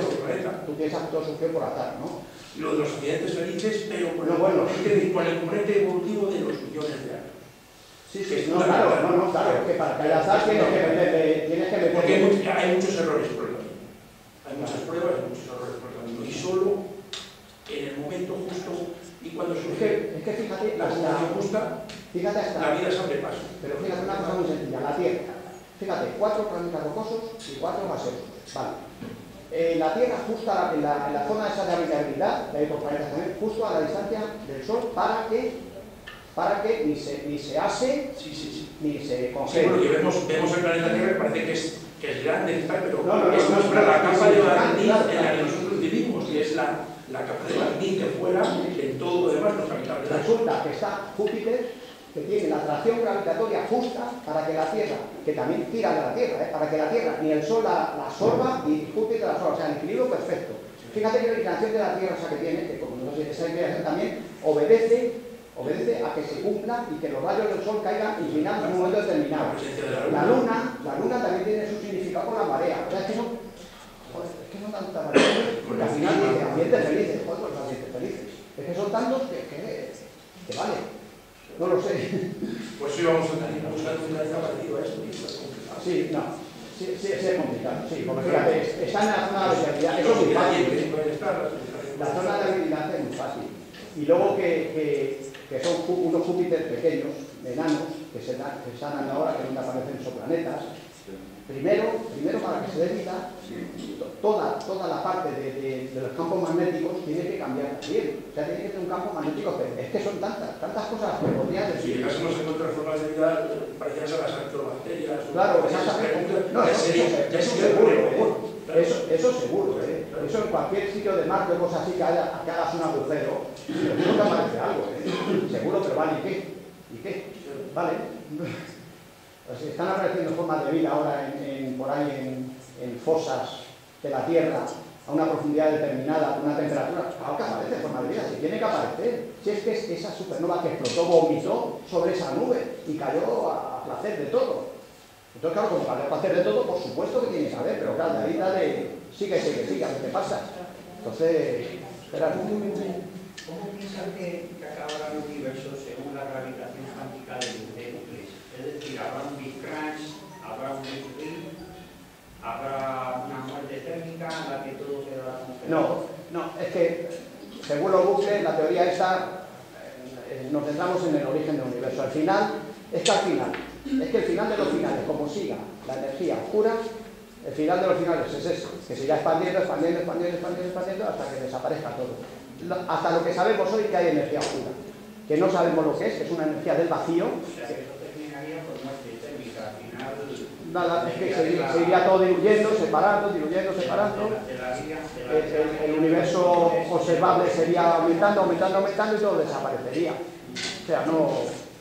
[SPEAKER 9] todo surgió por azar, ¿no?
[SPEAKER 8] Lo de los accidentes felices, pero con el componente evolutivo de los millones de años.
[SPEAKER 9] Claro, es que para que haya azar tienes que meter...
[SPEAKER 8] Porque hay muchos errores por el camino. Hay muchas pruebas y muchos errores por el camino. Y solo en el momento justo y cuando surge
[SPEAKER 9] fíjate,
[SPEAKER 8] la situación justa, la vida se abre paso.
[SPEAKER 9] Pero fíjate una cosa muy sencilla, la Tierra. Fíjate, 4 planetas rocosos y 4 gaseosos. Vale. La Tierra justo en la zona esa de habitabilidad, de otros planetas también, justo a la distancia del Sol para que ni se ase ni se congele.
[SPEAKER 8] Sí, porque vemos el planeta Tierra y parece que es grande, pero es nuestra la capa de barniz en la que nosotros vivimos, que es la capa de barniz de fuera, que en todo lo demás nos habitable.
[SPEAKER 9] Resulta que está Júpiter, que tiene la atracción gravitatoria justa para que la Tierra, que también tira de la Tierra, para que la Tierra ni el Sol la absorba y Júpiter la absorba, o sea, el equilibrio perfecto. Fíjate que la inclinación de la Tierra, esa que tiene, que como no sé, esa inclinación también obedece a que se cumpla y que los rayos del Sol caigan inclinados en un momento determinado. La Luna también tiene su significado con la marea. O sea, es que no tanta variedad, porque al final dice ambientes felices, ¿cuántos ambientes felices? Es que son tantos que vale. No lo sé.
[SPEAKER 8] Pues sí, vamos a buscar un planeta parecido a esto y es complicado.
[SPEAKER 9] Sí, es complicado, sí, porque fíjate, está en la zona de habitabilidad, eso es muy fácil. La zona de habitabilidad es muy fácil. Y luego que son unos Júpiter pequeños, enanos, que se están dando ahora, que donde aparecen exoplanetas. Primero, para que se dé vida, toda la parte de los campos magnéticos tiene que cambiar también. O sea, tiene que tener un campo magnético, pero es que son tantas cosas que podrían decir.
[SPEAKER 8] Si acaso nos encuentran formas de vida parecidas a las arqueobacterias.
[SPEAKER 9] Claro, exactamente. No, eso seguro. Eso seguro, ¿eh? Eso en cualquier sitio de Marte o cosas así que hagas un agujero, seguro que aparece algo, ¿eh? Seguro, pero vale, ¿y qué? Vale. Pues están apareciendo formas de vida ahora por ahí en fosas de la Tierra a una profundidad determinada, con una temperatura. Claro que aparece forma de vida, si tiene que aparecer. Si es que esa supernova que explotó vomitó sobre esa nube y cayó a placer de todo. Entonces, claro, como cayó a placer de todo, por supuesto que tiene que saber, pero claro, de ahí dale, sigue, a ver qué pasa. Entonces, espera un momento.
[SPEAKER 10] ¿Cómo piensan que acabará el universo según la gravitación cuántica de Euclides? Es decir, habrá un Big Crunch, habrá un Big Rip, habrá una muerte térmica en la que todo quedará congelado.
[SPEAKER 9] No, es que según los bucles, la teoría esta, nos centramos en el origen del universo. El final de los finales, como siga la energía oscura, el final de los finales es eso, que se irá expandiendo hasta que desaparezca todo. Hasta lo que sabemos hoy que hay energía oscura, que no sabemos lo que es una energía del vacío. Nada, es que se iría todo diluyendo, separando. El universo observable sería aumentando y todo desaparecería. O sea, no...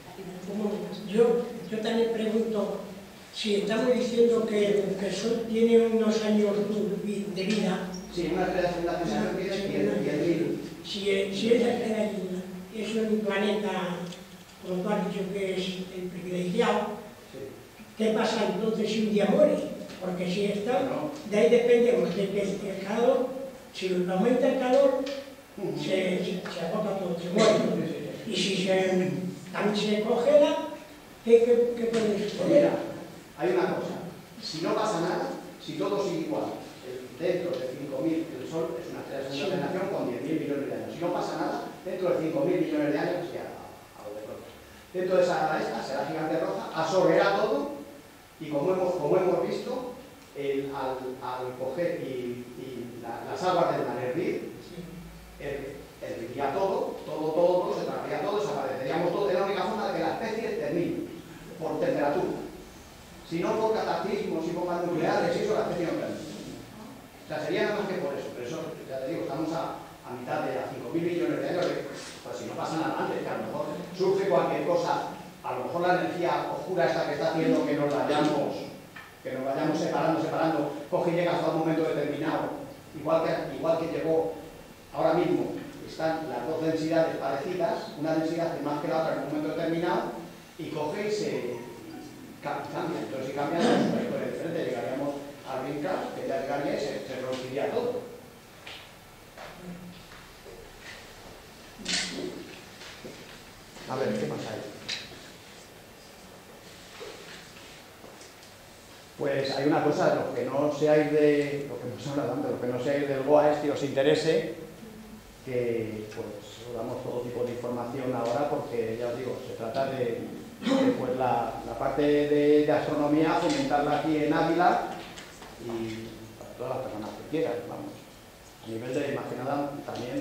[SPEAKER 11] Yo también pregunto, si estamos diciendo que el Sol tiene unos años de vida...
[SPEAKER 9] Sí, una generación de
[SPEAKER 11] si esa generación es un planeta, como tú has dicho que es el privilegiado, ¿qué pasa entonces si un día muere? porque si está, de ahí dependemos de que el calor, si aumenta el calor, se agota todo, se muere. Y si también se congela, ¿qué puede suceder?
[SPEAKER 9] Hay una cosa, si no pasa nada, si todo sigue igual, dentro de 5.000, el Sol es una estrella de segunda generación con 10.000 millones de años, si no pasa nada, dentro de 5.000 millones de años, ya algo de pronto. Dentro de esta será gigante roja, absorberá todo, y como hemos visto, al coger y las aguas del mar hervir, herviría todo, se tragaría todo, desapareceríamos todo. Es la única forma de que la especie termine, por temperatura. Si no por cataclismos y bombas nucleares, eso la especie no termina. O sea, sería nada más que por eso. Pero eso, ya te digo, estamos a mitad de 5.000 millones de años, pues si no pasa nada antes, que a lo mejor surge cualquier cosa, a lo mejor la energía oscura esta que está haciendo que nos vayamos separando, coge y llega hasta un momento determinado, igual que llegó ahora mismo, están las dos densidades parecidas, una densidad que más que la otra en un momento determinado, y coge y se cambia. Entonces si cambia, es una historia diferente, llegaríamos al Big Crunch, que ya llegaría y se reduciría todo. A ver, ¿qué más hay? Pues hay una cosa, lo que no seáis del GOA este os interese, que pues os damos todo tipo de información ahora, porque ya os digo, se trata de pues, la parte de astronomía, fomentarla aquí en Ávila y para todas las personas que quieran, vamos. A nivel de, más que nada, también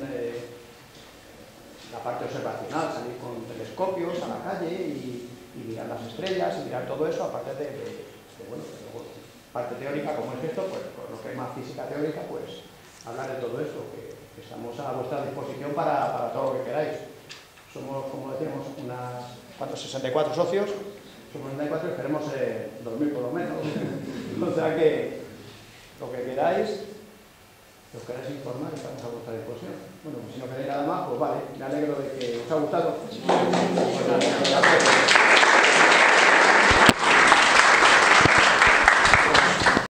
[SPEAKER 9] la parte observacional, salir con telescopios a la calle y mirar las estrellas y mirar todo eso, aparte de parte teórica, como es esto, pues con lo que es más física teórica, pues hablar de todo esto, que estamos a vuestra disposición para todo lo que queráis. Somos, como decíamos, unas 64 socios, somos 64 y esperemos 2.000 por lo menos. O sea que lo que queráis, si os queráis informar, estamos a vuestra disposición. Bueno, pues si no queréis nada más, pues vale, me alegro de que os ha gustado. Pues nada, gracias.